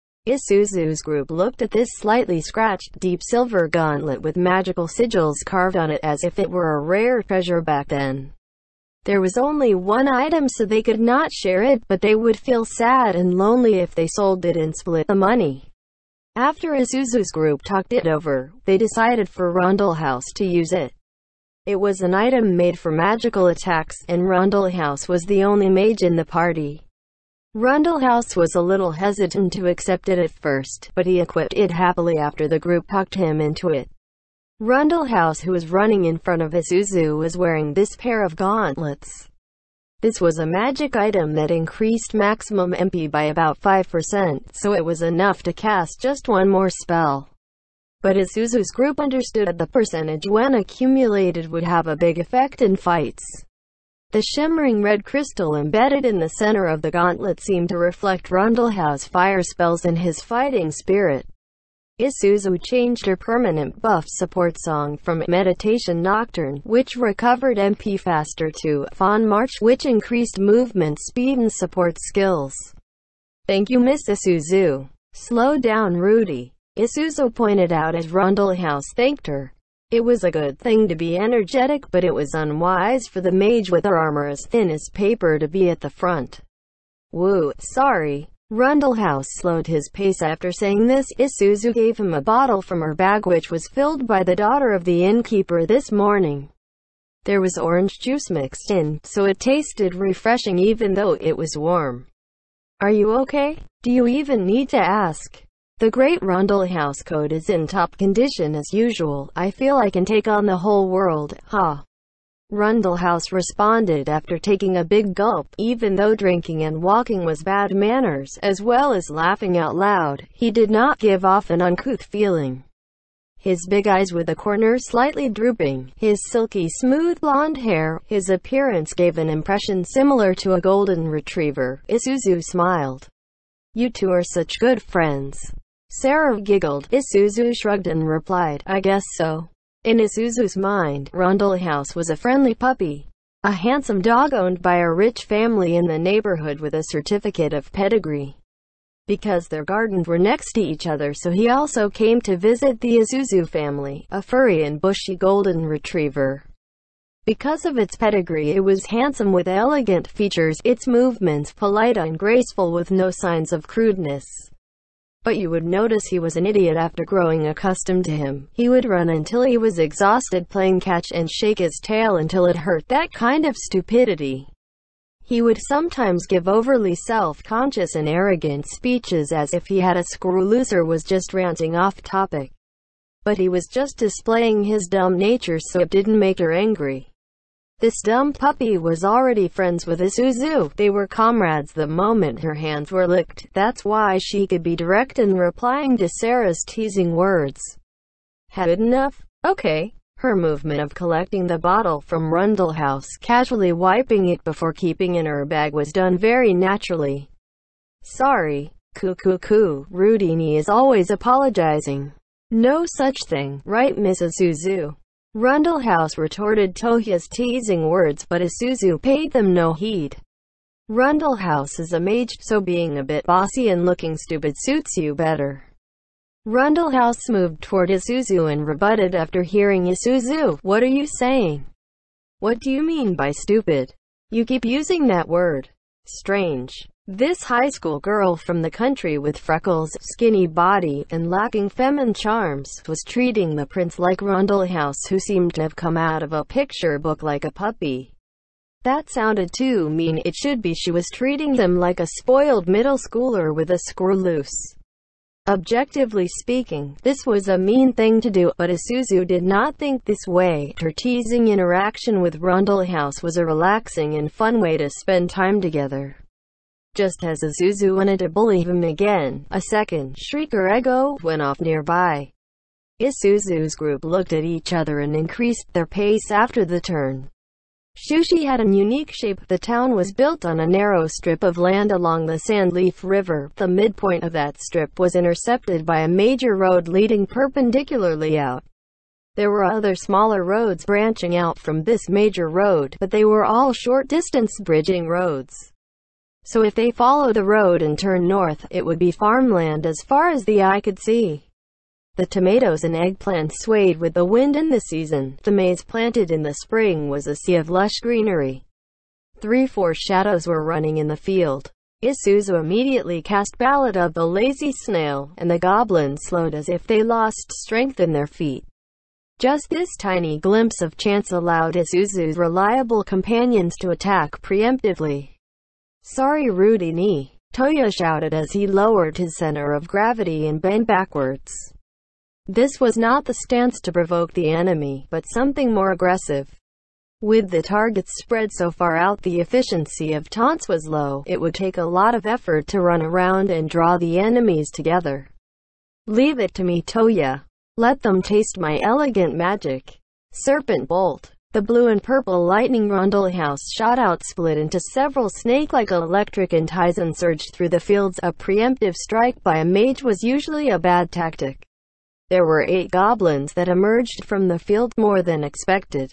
Speaker 1: Isuzu's group looked at this slightly scratched, deep silver gauntlet with magical sigils carved on it as if it were a rare treasure back then. There was only one item, so they could not share it, but they would feel sad and lonely if they sold it and split the money. After Isuzu's group talked it over, they decided for Rundlehouse to use it. It was an item made for magical attacks, and Rundlehouse was the only mage in the party. Rundlehouse was a little hesitant to accept it at first, but he equipped it happily after the group talked him into it. Rundlehouse, who was running in front of Isuzu, was wearing this pair of gauntlets. This was a magic item that increased maximum M P by about five percent, so it was enough to cast just one more spell. But Isuzu's group understood that the percentage when accumulated would have a big effect in fights. The shimmering red crystal embedded in the center of the gauntlet seemed to reflect Rundlehouse fire spells and his fighting spirit. Isuzu changed her permanent buff support song from Meditation Nocturne, which recovered M P faster, to Fawn March, which increased movement speed and support skills. "Thank you, Miss Isuzu. Slow down, Rudy," Isuzu pointed out as Rundlehouse thanked her. It was a good thing to be energetic, but it was unwise for the mage with her armor as thin as paper to be at the front. "Woo, sorry." Rundlehouse slowed his pace after saying this. Isuzu gave him a bottle from her bag, which was filled by the daughter of the innkeeper this morning. There was orange juice mixed in, so it tasted refreshing even though it was warm. "Are you okay? Do you even need to ask? The Great Rundlehouse Code is in top condition as usual. I feel I can take on the whole world, huh?" Rundlehouse responded after taking a big gulp. Even though drinking and walking was bad manners, as well as laughing out loud, he did not give off an uncouth feeling. His big eyes with the corners slightly drooping, his silky smooth blonde hair, his appearance gave an impression similar to a golden retriever. Isuzu smiled. "You two are such good friends." Sarah giggled. Isuzu shrugged and replied, "I guess so." In Isuzu's mind, Rundlehouse was a friendly puppy. A handsome dog owned by a rich family in the neighborhood with a certificate of pedigree. Because their gardens were next to each other, so he also came to visit the Isuzu family, a furry and bushy golden retriever. Because of its pedigree, it was handsome with elegant features, its movements polite and graceful with no signs of crudeness. But you would notice he was an idiot after growing accustomed to him. He would run until he was exhausted playing catch and shake his tail until it hurt. That kind of stupidity. He would sometimes give overly self-conscious and arrogant speeches as if he had a screw loose or was just ranting off topic. But he was just displaying his dumb nature, so it didn't make her angry. This dumb puppy was already friends with Isuzu. They were comrades the moment her hands were licked. That's why she could be direct in replying to Sarah's teasing words. "Had enough? Okay." Her movement of collecting the bottle from Rundlehouse, casually wiping it before keeping in her bag, was done very naturally. "Sorry. Coo coo coo. Rudini is always apologizing." "No such thing, right, Miss Isuzu?" Rundlehouse retorted Tohya's teasing words, but Isuzu paid them no heed. Rundlehouse is a mage, so being a bit bossy and looking stupid suits you better. Rundlehouse moved toward Isuzu and rebutted after hearing Isuzu. "What are you saying? What do you mean by stupid? You keep using that word. Strange." This high school girl from the country with freckles, skinny body, and lacking feminine charms, was treating the prince like Rundlehouse, who seemed to have come out of a picture book, like a puppy. That sounded too mean. It should be she was treating them like a spoiled middle schooler with a screw loose. Objectively speaking, this was a mean thing to do, but Isuzu did not think this way. Her teasing interaction with Rundlehouse was a relaxing and fun way to spend time together. Just as Isuzu wanted to bully him again, a second shrieker echo went off nearby. Isuzu's group looked at each other and increased their pace after the turn. Shushi had a unique shape. The town was built on a narrow strip of land along the Sandleaf River. The midpoint of that strip was intercepted by a major road leading perpendicularly out. There were other smaller roads branching out from this major road, but they were all short-distance bridging roads. So if they followed the road and turned north, it would be farmland as far as the eye could see. The tomatoes and eggplants swayed with the wind in the season. The maize planted in the spring was a sea of lush greenery. Three foreshadows were running in the field. Isuzu immediately cast Ballad of the Lazy Snail, and the goblins slowed as if they lost strength in their feet. Just this tiny glimpse of chance allowed Isuzu's reliable companions to attack preemptively. "Sorry Rudy ni," Toya shouted as he lowered his center of gravity and bent backwards. This was not the stance to provoke the enemy, but something more aggressive. With the targets spread so far out, the efficiency of taunts was low. It would take a lot of effort to run around and draw the enemies together. "Leave it to me, Toya. Let them taste my elegant magic." Serpent Bolt. The blue and purple lightning Rundlehouse shot out, split into several snake-like electric entities and surged through the fields. A preemptive strike by a mage was usually a bad tactic. There were eight goblins that emerged from the field, more than expected.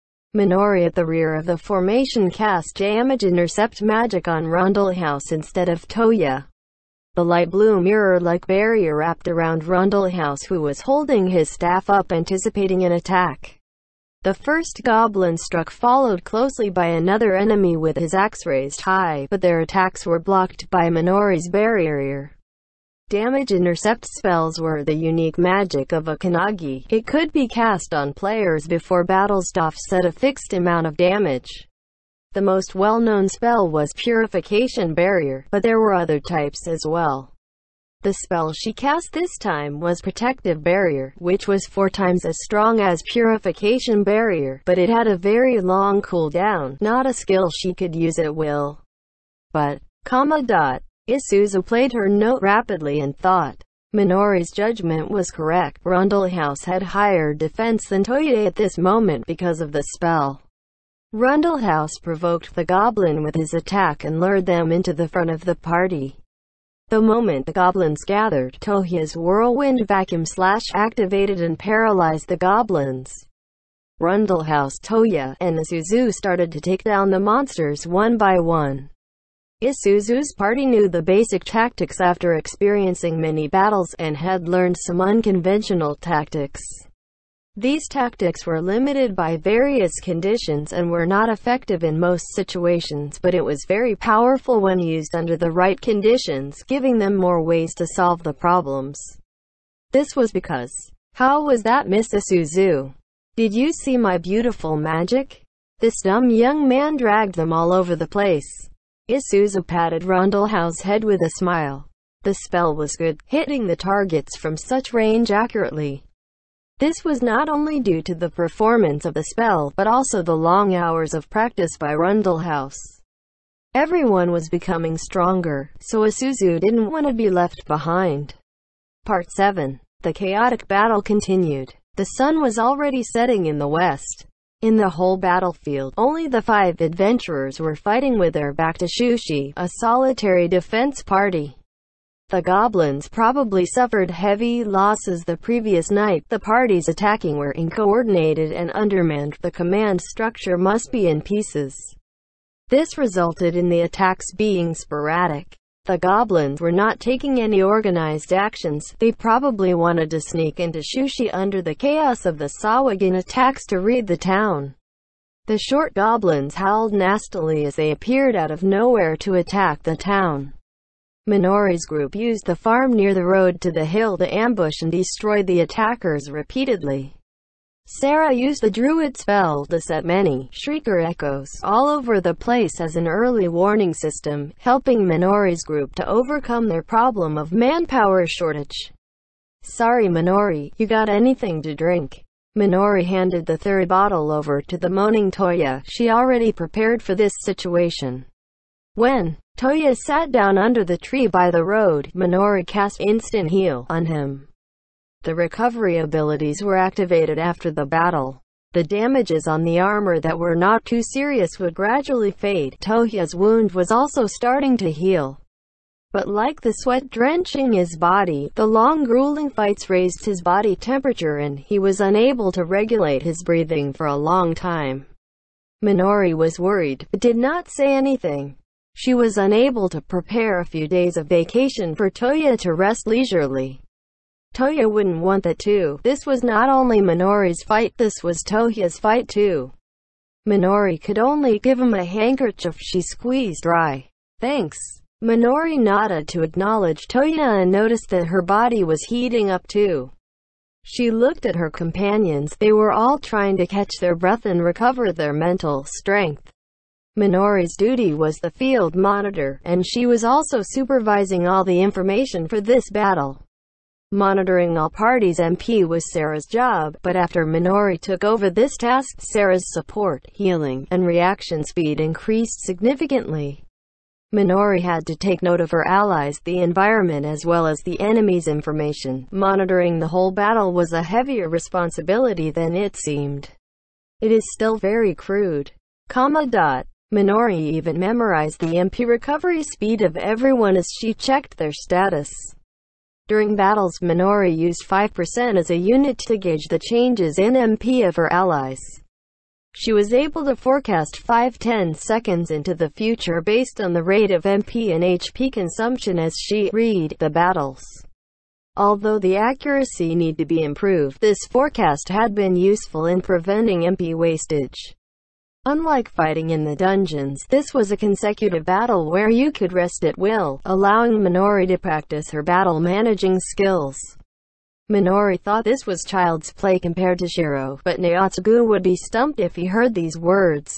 Speaker 1: Minori at the rear of the formation cast damage intercept magic on Rundlehouse instead of Toya. The light blue mirror-like barrier wrapped around Rundlehouse, who was holding his staff up anticipating an attack. The first goblin struck, followed closely by another enemy with his axe raised high, but their attacks were blocked by Minori's barrier. Damage intercept spells were the unique magic of a Kanagi. It could be cast on players before battles to offset a fixed amount of damage. The most well-known spell was Purification Barrier, but there were other types as well. The spell she cast this time was Protective Barrier, which was four times as strong as Purification Barrier, but it had a very long cooldown, not a skill she could use at will. But, comma dot. Isuzu played her note rapidly and thought. Minori's judgment was correct. Rundlehouse had higher defense than Toya at this moment because of the spell. Rundlehouse provoked the goblin with his attack and lured them into the front of the party. The moment the goblins gathered, Toya's whirlwind vacuum slash activated and paralyzed the goblins. Rundlehouse, Toya, and Isuzu started to take down the monsters one by one. Isuzu's party knew the basic tactics after experiencing many battles, and had learned some unconventional tactics. These tactics were limited by various conditions and were not effective in most situations, but it was very powerful when used under the right conditions, giving them more ways to solve the problems. This was because, how was that, Miss Isuzu? Did you see my beautiful magic? This dumb young man dragged them all over the place. Isuzu patted Rundlehouse's head with a smile. The spell was good, hitting the targets from such range accurately. This was not only due to the performance of the spell, but also the long hours of practice by Rundlehouse. Everyone was becoming stronger, so Isuzu didn't want to be left behind. Part seven. The chaotic battle continued. The sun was already setting in the west. In the whole battlefield, only the five adventurers were fighting with their back to Shushi, a solitary defense party. The goblins probably suffered heavy losses the previous night. The parties attacking were uncoordinated and undermanned. The command structure must be in pieces. This resulted in the attacks being sporadic. The goblins were not taking any organized actions. They probably wanted to sneak into Shushi under the chaos of the Sawagan attacks to raid the town. The short goblins howled nastily as they appeared out of nowhere to attack the town. Minori's group used the farm near the road to the hill to ambush and destroy the attackers repeatedly. Sarah used the druid spell to set many shrieker echoes all over the place as an early warning system, helping Minori's group to overcome their problem of manpower shortage. Sorry Minori, you got anything to drink? Minori handed the third bottle over to the moaning Toya. She already prepared for this situation. When Toya sat down under the tree by the road, Minori cast instant heal on him. The recovery abilities were activated after the battle. The damages on the armor that were not too serious would gradually fade. Toya's wound was also starting to heal. But like the sweat drenching his body, the long grueling fights raised his body temperature and he was unable to regulate his breathing for a long time. Minori was worried, but did not say anything. She was unable to prepare a few days of vacation for Toya to rest leisurely. Toya wouldn't want that too. This was not only Minori's fight, this was Toya's fight too. Minori could only give him a handkerchief she squeezed dry. Thanks. Minori nodded to acknowledge Toya and noticed that her body was heating up too. She looked at her companions. They were all trying to catch their breath and recover their mental strength. Minori's duty was the field monitor, and she was also supervising all the information for this battle. Monitoring all parties M P was Sarah's job, but after Minori took over this task, Sarah's support, healing, and reaction speed increased significantly. Minori had to take note of her allies, the environment as well as the enemy's information. Monitoring the whole battle was a heavier responsibility than it seemed. It is still very crude. Comma dot. Minori even memorized the M P recovery speed of everyone as she checked their status. During battles, Minori used five percent as a unit to gauge the changes in M P of her allies. She was able to forecast five to ten seconds into the future based on the rate of M P and H P consumption as she read the battles. Although the accuracy needed to be improved, this forecast had been useful in preventing M P wastage. Unlike fighting in the dungeons, this was a consecutive battle where you could rest at will, allowing Minori to practice her battle managing skills. Minori thought this was child's play compared to Shiro, but Naotsugu would be stumped if he heard these words.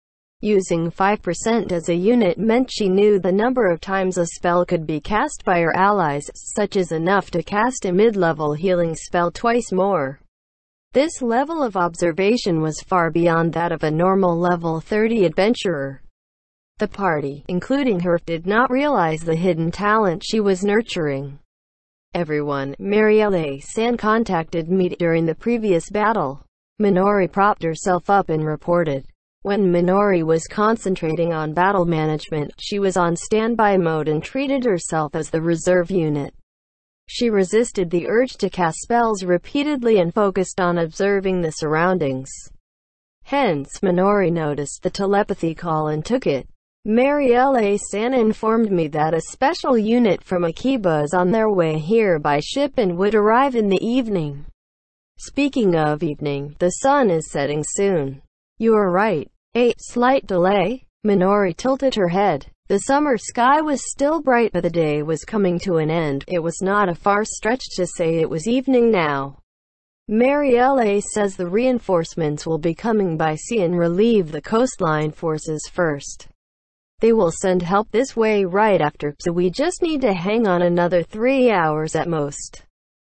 Speaker 1: Using five percent as a unit meant she knew the number of times a spell could be cast by her allies, such as enough to cast a mid-level healing spell twice more. This level of observation was far beyond that of a normal level thirty adventurer. The party, including her, did not realize the hidden talent she was nurturing. Everyone, Marielle-san contacted me during the previous battle. Minori propped herself up and reported. When Minori was concentrating on battle management, she was on standby mode and treated herself as the reserve unit. She resisted the urge to cast spells repeatedly and focused on observing the surroundings. Hence, Minori noticed the telepathy call and took it. Marielle-san informed me that a special unit from Akiba is on their way here by ship and would arrive in the evening. Speaking of evening, the sun is setting soon. You are right. A slight delay? Minori tilted her head. The summer sky was still bright, but the day was coming to an end. It was not a far stretch to say it was evening now. Marielle says the reinforcements will be coming by sea and relieve the coastline forces first. They will send help this way right after, so we just need to hang on another three hours at most.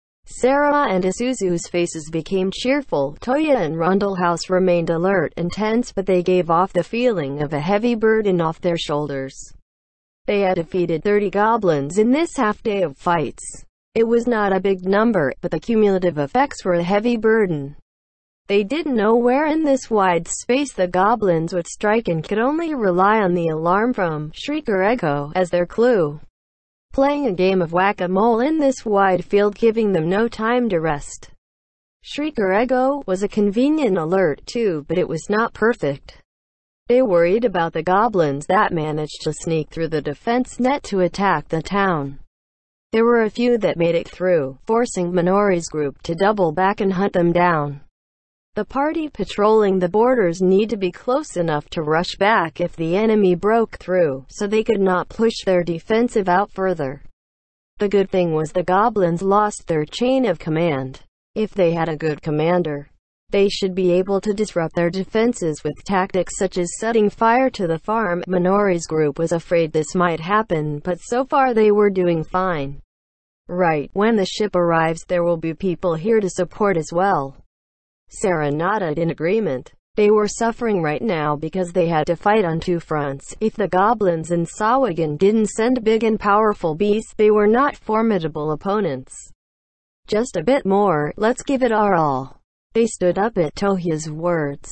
Speaker 1: Sarah and Isuzu's faces became cheerful. Toya and Rundlehouse remained alert and tense, but they gave off the feeling of a heavy burden off their shoulders. They had defeated thirty goblins in this half-day of fights. It was not a big number, but the cumulative effects were a heavy burden. They didn't know where in this wide space the goblins would strike and could only rely on the alarm from Shrieker Echo as their clue. Playing a game of whack-a-mole in this wide field, giving them no time to rest. Shrieker Echo was a convenient alert too, but it was not perfect. They worried about the goblins that managed to sneak through the defense net to attack the town. There were a few that made it through, forcing Minori's group to double back and hunt them down. The party patrolling the borders need to be close enough to rush back if the enemy broke through, so they could not push their defensive out further. The good thing was the goblins lost their chain of command. If they had a good commander, they should be able to disrupt their defenses with tactics such as setting fire to the farm. Minori's group was afraid this might happen, but so far they were doing fine. Right, when the ship arrives there will be people here to support as well. Sarah nodded in agreement. They were suffering right now because they had to fight on two fronts. If the goblins in Sawagan didn't send big and powerful beasts, they were not formidable opponents. Just a bit more, let's give it our all. They stood up at Toya's words.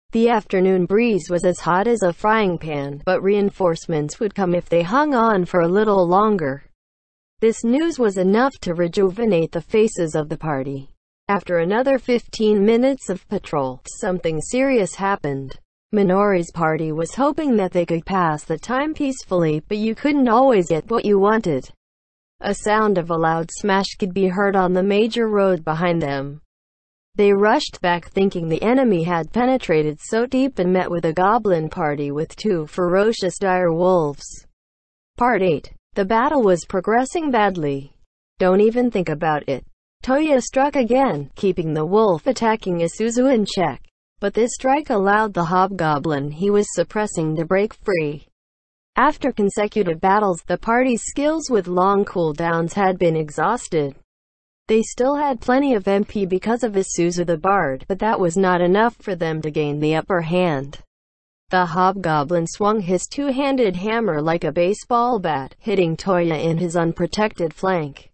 Speaker 1: The afternoon breeze was as hot as a frying pan, but reinforcements would come if they hung on for a little longer. This news was enough to rejuvenate the faces of the party. After another fifteen minutes of patrol, something serious happened. Minori's party was hoping that they could pass the time peacefully, but you couldn't always get what you wanted. A sound of a loud smash could be heard on the major road behind them. They rushed back thinking the enemy had penetrated so deep and met with a goblin party with two ferocious dire wolves. Part eight. The battle was progressing badly. Don't even think about it. Toya struck again, keeping the wolf attacking Isuzu in check. But this strike allowed the hobgoblin he was suppressing to break free. After consecutive battles, the party's skills with long cooldowns had been exhausted. They still had plenty of M P because of Isuzu the Bard, but that was not enough for them to gain the upper hand. The hobgoblin swung his two-handed hammer like a baseball bat, hitting Toya in his unprotected flank.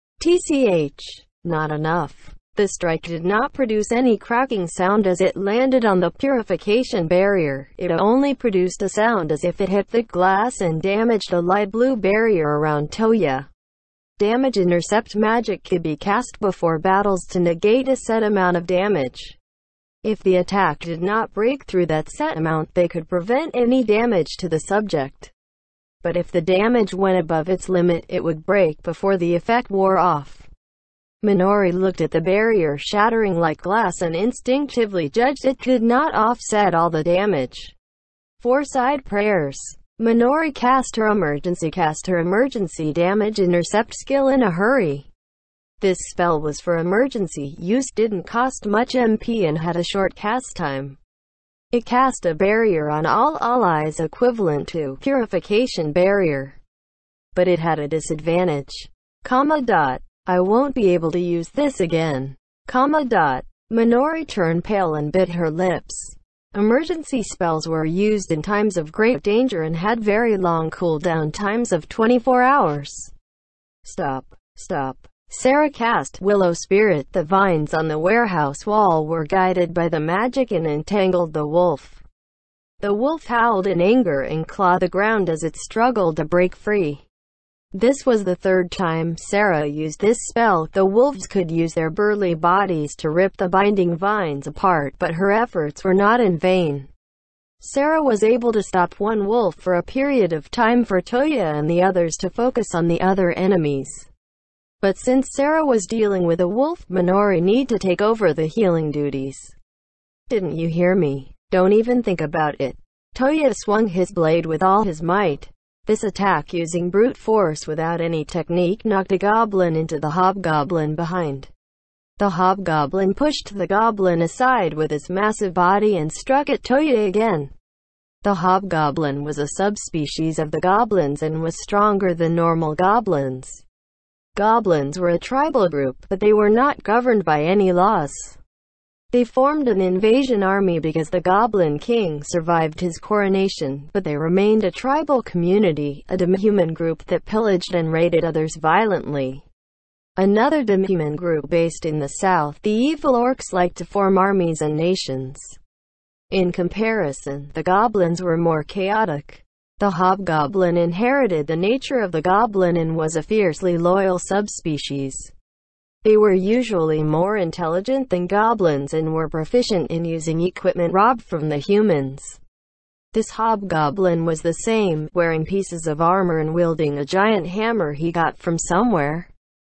Speaker 1: T C H. Not enough. The strike did not produce any cracking sound as it landed on the purification barrier. It only produced a sound as if it hit the glass and damaged a light blue barrier around Toya. Damage intercept magic could be cast before battles to negate a set amount of damage. If the attack did not break through that set amount, they could prevent any damage to the subject. But if the damage went above its limit, it would break before the effect wore off. Minori looked at the barrier shattering like glass and instinctively judged it could not offset all the damage. Four side prayers. Minori cast her emergency cast her emergency damage intercept skill in a hurry. This spell was for emergency use, didn't cost much M P and had a short cast time. It cast a barrier on all allies equivalent to purification barrier. But it had a disadvantage. Comma dot. I won't be able to use this again. Comma dot. Minori turned pale and bit her lips. Emergency spells were used in times of great danger and had very long cooldown times of twenty-four hours. Stop. Stop. Sarah cast Willow Spirit. The vines on the warehouse wall were guided by the magic and entangled the wolf. The wolf howled in anger and clawed the ground as it struggled to break free. This was the third time Sarah used this spell. The wolves could use their burly bodies to rip the binding vines apart, but her efforts were not in vain. Sarah was able to stop one wolf for a period of time for Toya and the others to focus on the other enemies. But since Sarah was dealing with a wolf, Minori needed to take over the healing duties. Didn't you hear me? Don't even think about it. Toya swung his blade with all his might. This attack using brute force without any technique knocked a goblin into the hobgoblin behind. The hobgoblin pushed the goblin aside with his massive body and struck at Toya again. The hobgoblin was a subspecies of the goblins and was stronger than normal goblins. Goblins were a tribal group, but they were not governed by any laws. They formed an invasion army because the Goblin King survived his coronation, but they remained a tribal community, a demi-human group that pillaged and raided others violently. Another demi-human group based in the south, the evil orcs liked to form armies and nations. In comparison, the goblins were more chaotic. The hobgoblin inherited the nature of the goblin and was a fiercely loyal subspecies. They were usually more intelligent than goblins and were proficient in using equipment robbed from the humans. This hobgoblin was the same, wearing pieces of armor and wielding a giant hammer he got from somewhere.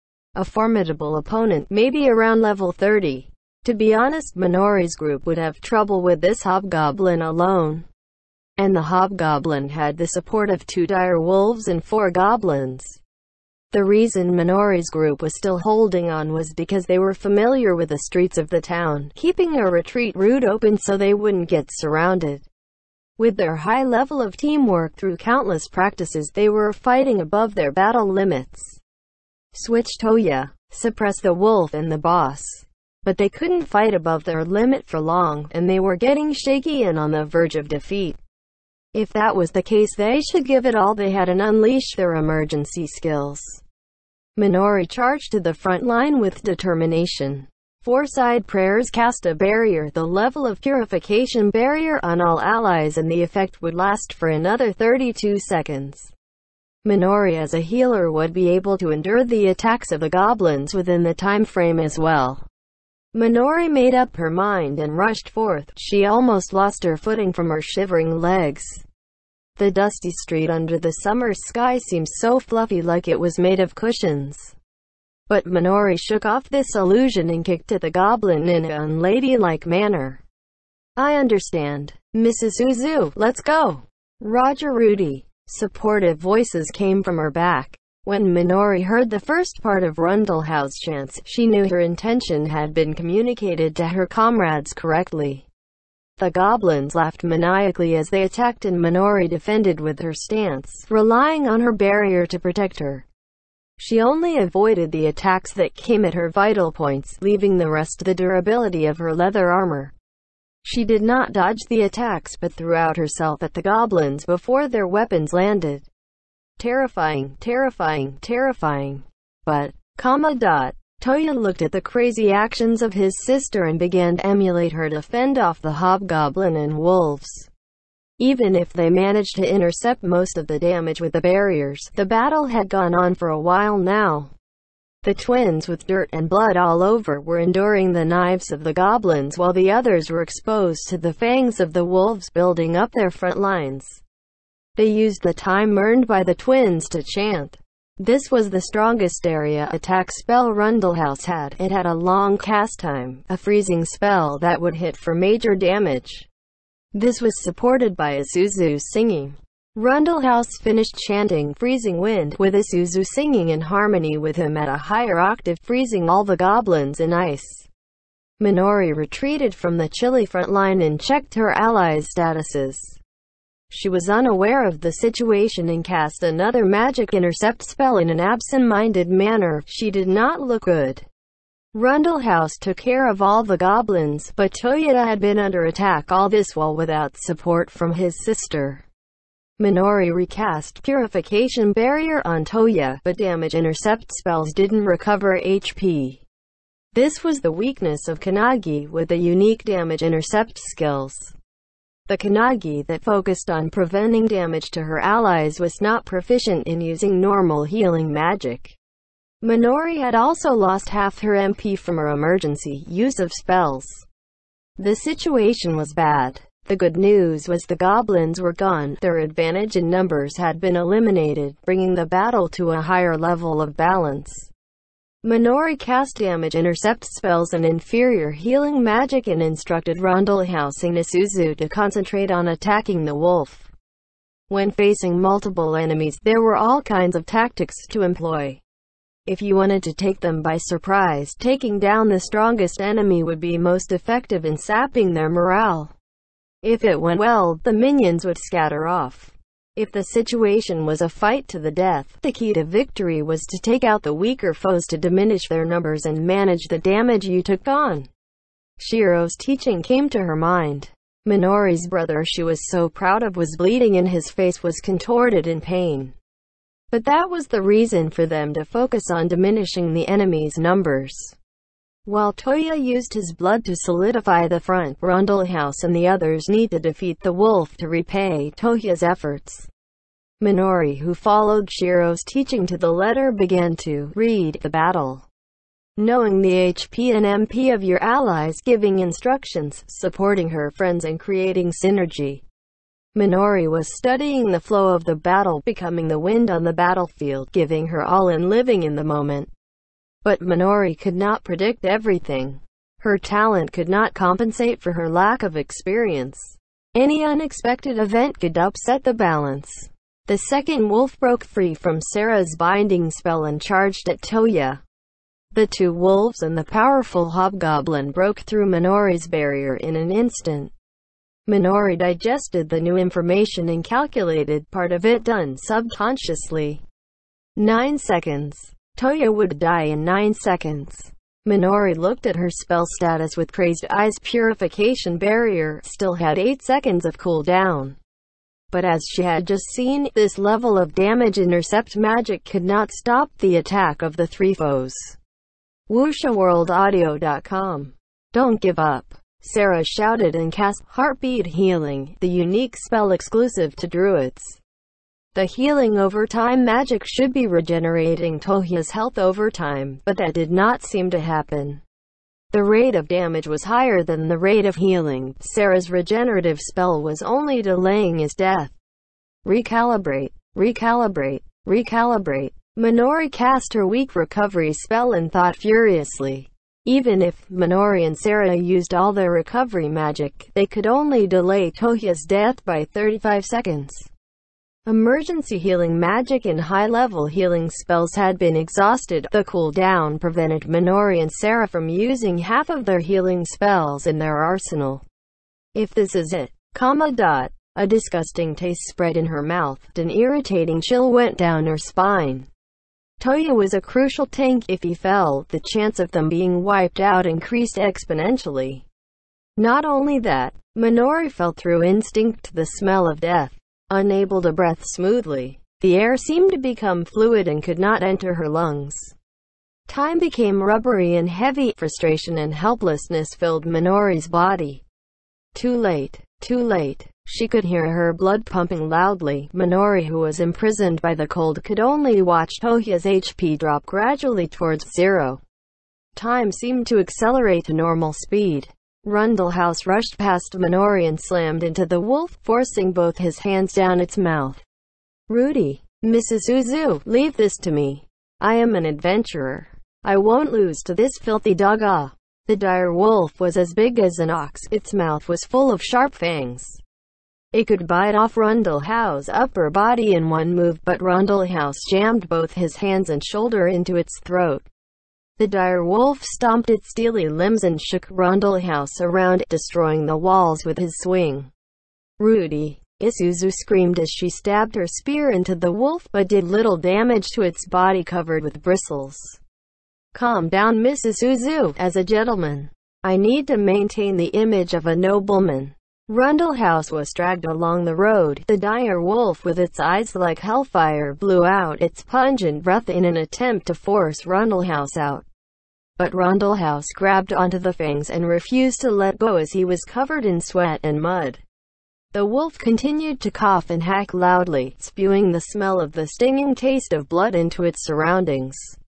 Speaker 1: A formidable opponent, maybe around level thirty. To be honest, Minori's group would have trouble with this hobgoblin alone. And the hobgoblin had the support of two dire wolves and four goblins. The reason Minori's group was still holding on was because they were familiar with the streets of the town, keeping a retreat route open so they wouldn't get surrounded. With their high level of teamwork through countless practices, they were fighting above their battle limits. Switch Toya, suppress the wolf and the boss. But they couldn't fight above their limit for long, and they were getting shaky and on the verge of defeat. If that was the case, they should give it all they had and unleash their emergency skills. Minori charged to the front line with determination. Four-side prayers cast a barrier, the level of purification barrier, on all allies, and the effect would last for another thirty-two seconds. Minori as a healer would be able to endure the attacks of the goblins within the time frame as well. Minori made up her mind and rushed forth. She almost lost her footing from her shivering legs. The dusty street under the summer sky seemed so fluffy, like it was made of cushions. But Minori shook off this illusion and kicked at the goblin in an unladylike manner. "I understand, Missus Uzu, let's go." Roger Rudy. Supportive voices came from her back. When Minori heard the first part of Rundlehouse chants, she knew her intention had been communicated to her comrades correctly. The goblins laughed maniacally as they attacked, and Minori defended with her stance, relying on her barrier to protect her. She only avoided the attacks that came at her vital points, leaving the rest the durability of her leather armor. She did not dodge the attacks but threw out herself at the goblins before their weapons landed. Terrifying, terrifying, terrifying. But, comma dot. Toya looked at the crazy actions of his sister and began to emulate her to fend off the hobgoblin and wolves. Even if they managed to intercept most of the damage with the barriers, the battle had gone on for a while now. The twins, with dirt and blood all over, were enduring the knives of the goblins while the others were exposed to the fangs of the wolves building up their front lines. They used the time earned by the twins to chant. This was the strongest area attack spell Rundlehouse had. It had a long cast time, a freezing spell that would hit for major damage. This was supported by Isuzu singing. Rundlehouse finished chanting Freezing Wind, with Isuzu singing in harmony with him at a higher octave, freezing all the goblins in ice. Minori retreated from the chilly front line and checked her allies' statuses. She was unaware of the situation and cast another magic intercept spell in an absent-minded manner. She did not look good. Rundlehouse took care of all the goblins, but Toyota had been under attack all this while without support from his sister. Minori recast Purification Barrier on Toya, but damage intercept spells didn't recover H P. This was the weakness of Kannagi with the unique damage intercept skills. The Kannagi that focused on preventing damage to her allies was not proficient in using normal healing magic. Minori had also lost half her M P from her emergency use of spells. The situation was bad. The good news was the goblins were gone. Their advantage in numbers had been eliminated, bringing the battle to a higher level of balance. Minori cast damage intercept spells and inferior healing magic and instructed Rundlehouse and Isuzu to concentrate on attacking the wolf. When facing multiple enemies, there were all kinds of tactics to employ. If you wanted to take them by surprise, taking down the strongest enemy would be most effective in sapping their morale. If it went well, the minions would scatter off. If the situation was a fight to the death, the key to victory was to take out the weaker foes to diminish their numbers and manage the damage you took on. Shiro's teaching came to her mind. Minori's brother she was so proud of was bleeding and his face was contorted in pain. But that was the reason for them to focus on diminishing the enemy's numbers. While Toya used his blood to solidify the front, Rundlehouse and the others need to defeat the wolf to repay Toya's efforts. Minori, who followed Shiro's teaching to the letter, began to read the battle. Knowing the H P and M P of your allies, giving instructions, supporting her friends and creating synergy. Minori was studying the flow of the battle, becoming the wind on the battlefield, giving her all and living in the moment. But Minori could not predict everything. Her talent could not compensate for her lack of experience. Any unexpected event could upset the balance. The second wolf broke free from Sarah's binding spell and charged at Toya. The two wolves and the powerful hobgoblin broke through Minori's barrier in an instant. Minori digested the new information and calculated part of it done subconsciously. Nine seconds. Toya would die in nine seconds. Minori looked at her spell status with crazed eyes. Purification Barrier still had eight seconds of cooldown. But as she had just seen, this level of damage intercept magic could not stop the attack of the three foes. Wusha World Audio dot com. Don't give up, Sarah shouted and cast Heartbeat Healing, the unique spell exclusive to druids. The healing over time magic should be regenerating Tohya's health over time, but that did not seem to happen. The rate of damage was higher than the rate of healing. Sarah's regenerative spell was only delaying his death. Recalibrate, recalibrate, recalibrate. Minori cast her weak recovery spell and thought furiously. Even if Minori and Sarah used all their recovery magic, they could only delay Tohya's death by thirty-five seconds. Emergency healing magic and high-level healing spells had been exhausted. The cooldown prevented Minori and Sarah from using half of their healing spells in their arsenal. If this is it, comma dot. A disgusting taste spread in her mouth. An irritating chill went down her spine. Tohya was a crucial tank. If he fell, the chance of them being wiped out increased exponentially. Not only that, Minori felt through instinct the smell of death. Unable to breathe smoothly, the air seemed to become fluid and could not enter her lungs. Time became rubbery and heavy. Frustration and helplessness filled Minori's body. Too late, too late. She could hear her blood pumping loudly. Minori, who was imprisoned by the cold, could only watch Tohya's H P drop gradually towards zero. Time seemed to accelerate to normal speed. Rundle House rushed past Minori and slammed into the wolf, forcing both his hands down its mouth. Rudy, Missus Uzu, leave this to me. I am an adventurer. I won't lose to this filthy dog. Ah. The dire wolf was as big as an ox. Its mouth was full of sharp fangs. It could bite off Rundle House's upper body in one move, but Rundle House jammed both his hands and shoulder into its throat. The dire wolf stomped its steely limbs and shook Rundle House around, destroying the walls with his swing. Rudy, Isuzu screamed as she stabbed her spear into the wolf, but did little damage to its body covered with bristles. Calm down, Missus Uzu. As a gentleman, I need to maintain the image of a nobleman. Rundle House was dragged along the road. The dire wolf, with its eyes like hellfire, blew out its pungent breath in an attempt to force Rundle House out. But Rundle House grabbed onto the fangs and refused to let go as he was covered in sweat and mud. The wolf continued to cough and hack loudly, spewing the smell of the stinging taste of blood into its surroundings.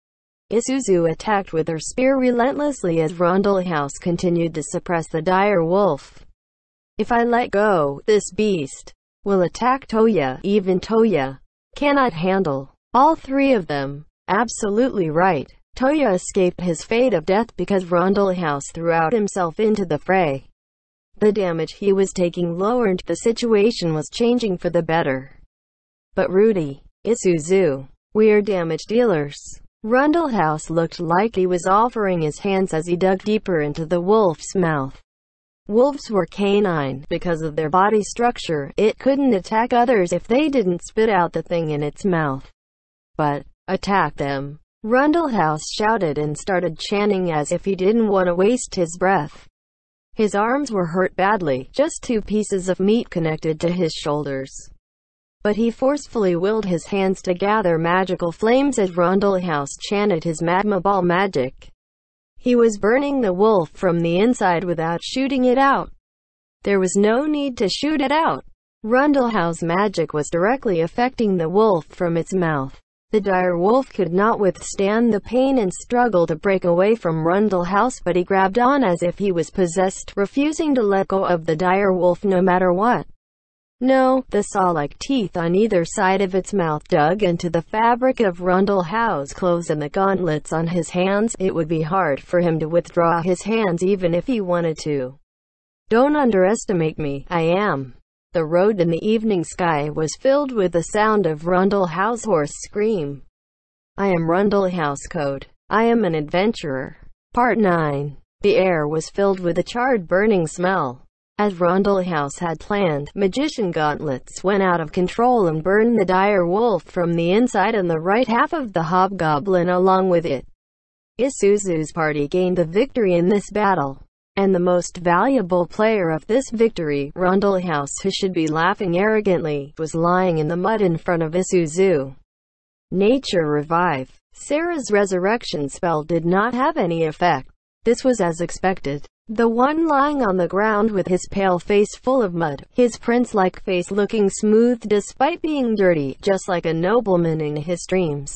Speaker 1: Isuzu attacked with her spear relentlessly as Rundle House continued to suppress the dire wolf. If I let go, this beast will attack Tohya. Even Tohya cannot handle all three of them. Absolutely right. Tohya escaped his fate of death because Rundle House threw out himself into the fray. The damage he was taking lowered. The situation was changing for the better. But Rudy, Isuzu, we're damage dealers. Rundle House looked like he was offering his hands as he dug deeper into the wolf's mouth. Wolves were canine. Because of their body structure, it couldn't attack others if they didn't spit out the thing in its mouth. But, attack them. Rundle House shouted and started chanting as if he didn't want to waste his breath. His arms were hurt badly, just two pieces of meat connected to his shoulders. But he forcefully willed his hands to gather magical flames as Rundle House chanted his magma ball magic. He was burning the wolf from the inside without shooting it out. There was no need to shoot it out. Rundle House magic was directly affecting the wolf from its mouth. The dire wolf could not withstand the pain and struggled to break away from Rundle House, but he grabbed on as if he was possessed, refusing to let go of the dire wolf no matter what. No, the saw-like teeth on either side of its mouth dug into the fabric of Rundle House's clothes and the gauntlets on his hands. It would be hard for him to withdraw his hands even if he wanted to. Don't underestimate me, I am. The road in the evening sky was filled with the sound of Rundle House's hoarse scream. I am Rundle House Code. I am an adventurer. Part nine. The air was filled with a charred burning smell. As Rundle House had planned, magician gauntlets went out of control and burned the dire wolf from the inside and the right half of the hobgoblin along with it. Isuzu's party gained the victory in this battle. And the most valuable player of this victory, Rundle House, who should be laughing arrogantly, was lying in the mud in front of Isuzu. Nature revive. Sarah's resurrection spell did not have any effect. This was as expected. The one lying on the ground with his pale face full of mud, his prince-like face looking smooth despite being dirty, just like a nobleman in his dreams.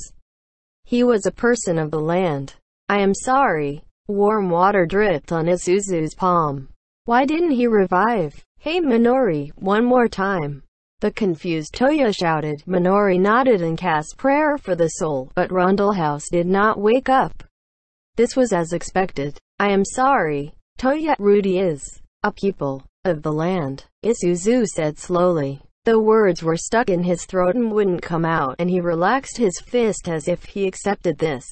Speaker 1: He was a person of the land. I am sorry. Warm water dripped on Isuzu's palm. Why didn't he revive? Hey Minori, one more time. The confused Toya shouted. Minori nodded and cast prayer for the soul, but Rundlehouse did not wake up. This was as expected. I am sorry. Toya, Rudy is a people of the land, Isuzu said slowly. The words were stuck in his throat and wouldn't come out, and he relaxed his fist as if he accepted this.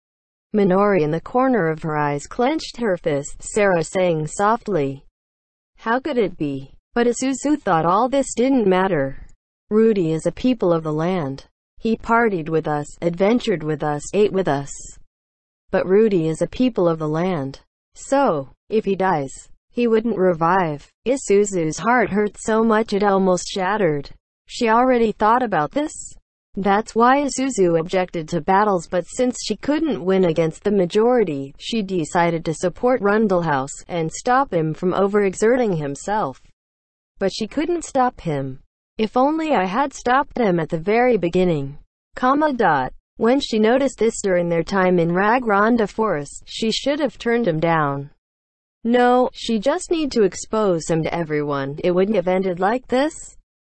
Speaker 1: Minori in the corner of her eyes clenched her fist. Sarah sang softly. How could it be? But Isuzu thought all this didn't matter. Rudy is a people of the land. He partied with us, adventured with us, ate with us. But Rudy is a people of the land. So, if he dies, he wouldn't revive. Isuzu's heart hurt so much it almost shattered. She already thought about this. That's why Isuzu objected to battles, but since she couldn't win against the majority, she decided to support Rundlehouse and stop him from overexerting himself. But she couldn't stop him. If only I had stopped him at the very beginning. Comma dot. When she noticed this during their time in Ragronda Forest, she should have turned him down. No, she just need to expose him to everyone. It wouldn't have ended like this.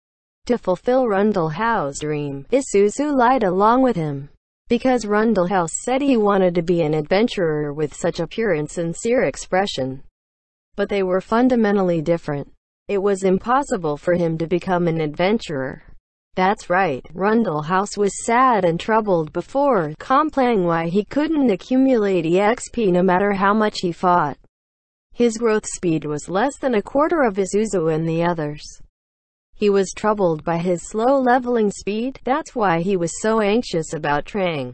Speaker 1: To fulfill Rundlehouse's dream, Isuzu lied along with him. Because Rundlehouse said he wanted to be an adventurer with such a pure and sincere expression. But they were fundamentally different. It was impossible for him to become an adventurer. That's right, Rundlehouse was sad and troubled before, complaining why he couldn't accumulate E X P no matter how much he fought. His growth speed was less than a quarter of Isuzu and the others. He was troubled by his slow leveling speed. That's why he was so anxious about training.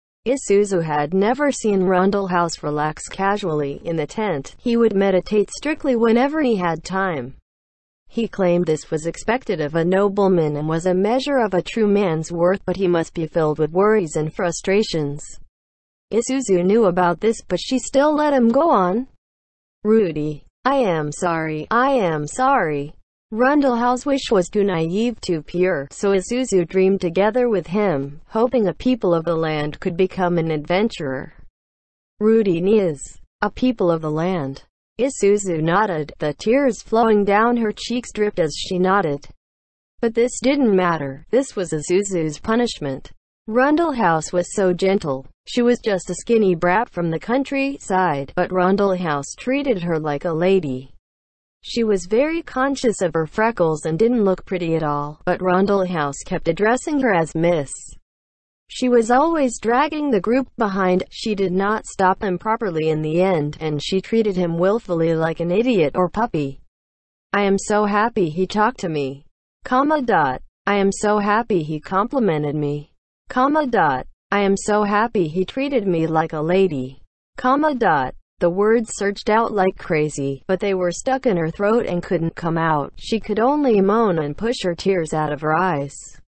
Speaker 1: Isuzu had never seen Rundlehouse relax casually in the tent. He would meditate strictly whenever he had time. He claimed this was expected of a nobleman and was a measure of a true man's worth, but he must be filled with worries and frustrations. Isuzu knew about this, but she still let him go on. Rudy, I am sorry, I am sorry. Rundlehouse's wish was too naive, too pure, so Isuzu dreamed together with him, hoping a people of the land could become an adventurer. Rudy is a people of the land. Isuzu nodded, the tears flowing down her cheeks dripped as she nodded. But this didn't matter. This was Isuzu's punishment. Rundlehouse was so gentle. She was just a skinny brat from the countryside, but Rundlehouse treated her like a lady. She was very conscious of her freckles and didn't look pretty at all, but Rundlehouse kept addressing her as Miss. She was always dragging the group behind. She did not stop him properly in the end, and she treated him willfully like an idiot or puppy. I am so happy he talked to me. Comma dot. I am so happy he complimented me. Comma dot. I am so happy he treated me like a lady. Comma dot. The words surged out like crazy, but they were stuck in her throat and couldn't come out. She could only moan and push her tears out of her eyes.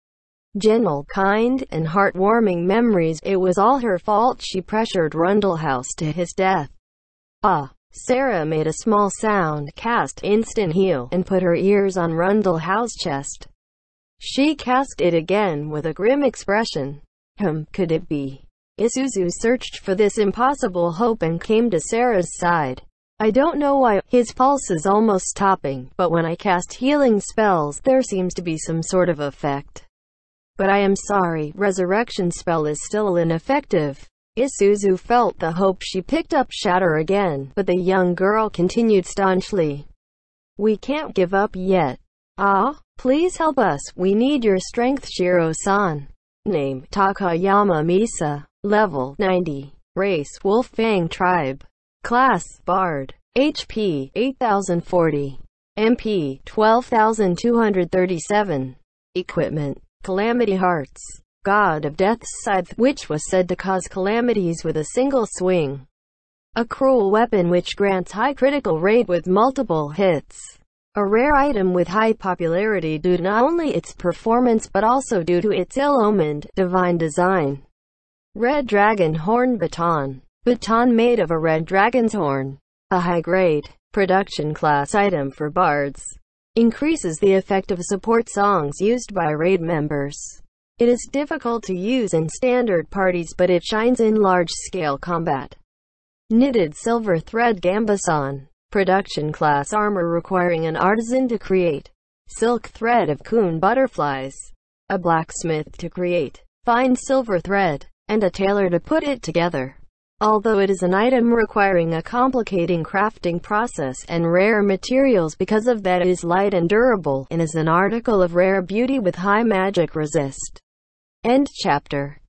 Speaker 1: Gentle, kind, and heartwarming memories. It was all her fault she pressured Rundlehouse to his death. Ah. Sarah made a small sound, cast instant heal, and put her ears on Rundlehouse's chest. She cast it again with a grim expression. Hmm, could it be? Isuzu searched for this impossible hope and came to Sarah's side. I don't know why, his pulse is almost stopping, but when I cast healing spells, there seems to be some sort of effect. But I am sorry, resurrection spell is still ineffective. Isuzu felt the hope she picked up shatter again, but the young girl continued staunchly. We can't give up yet. Ah, please help us, we need your strength, Shiro-san. Name, Takayama Misa. Level, ninety. Race, Wolf-Fang Tribe. Class, Bard. H P, eight thousand forty. M P, twelve thousand two hundred thirty-seven. Equipment, Calamity Hearts. God of Death's Scythe, which was said to cause calamities with a single swing. A cruel weapon which grants high critical rate with multiple hits. A rare item with high popularity due to not only its performance but also due to its ill-omened, divine design. Red Dragon Horn Baton. Baton made of a red dragon's horn. A high-grade, production-class item for bards. Increases the effect of support songs used by raid members. It is difficult to use in standard parties but it shines in large-scale combat. Knitted Silver Thread Gambeson. Production class armor requiring an artisan to create. Silk thread of coon butterflies. A blacksmith to create. Fine silver thread. And a tailor to put it together. Although it is an item requiring a complicating crafting process and rare materials, because of that it is light and durable, and is an article of rare beauty with high magic resist. End chapter.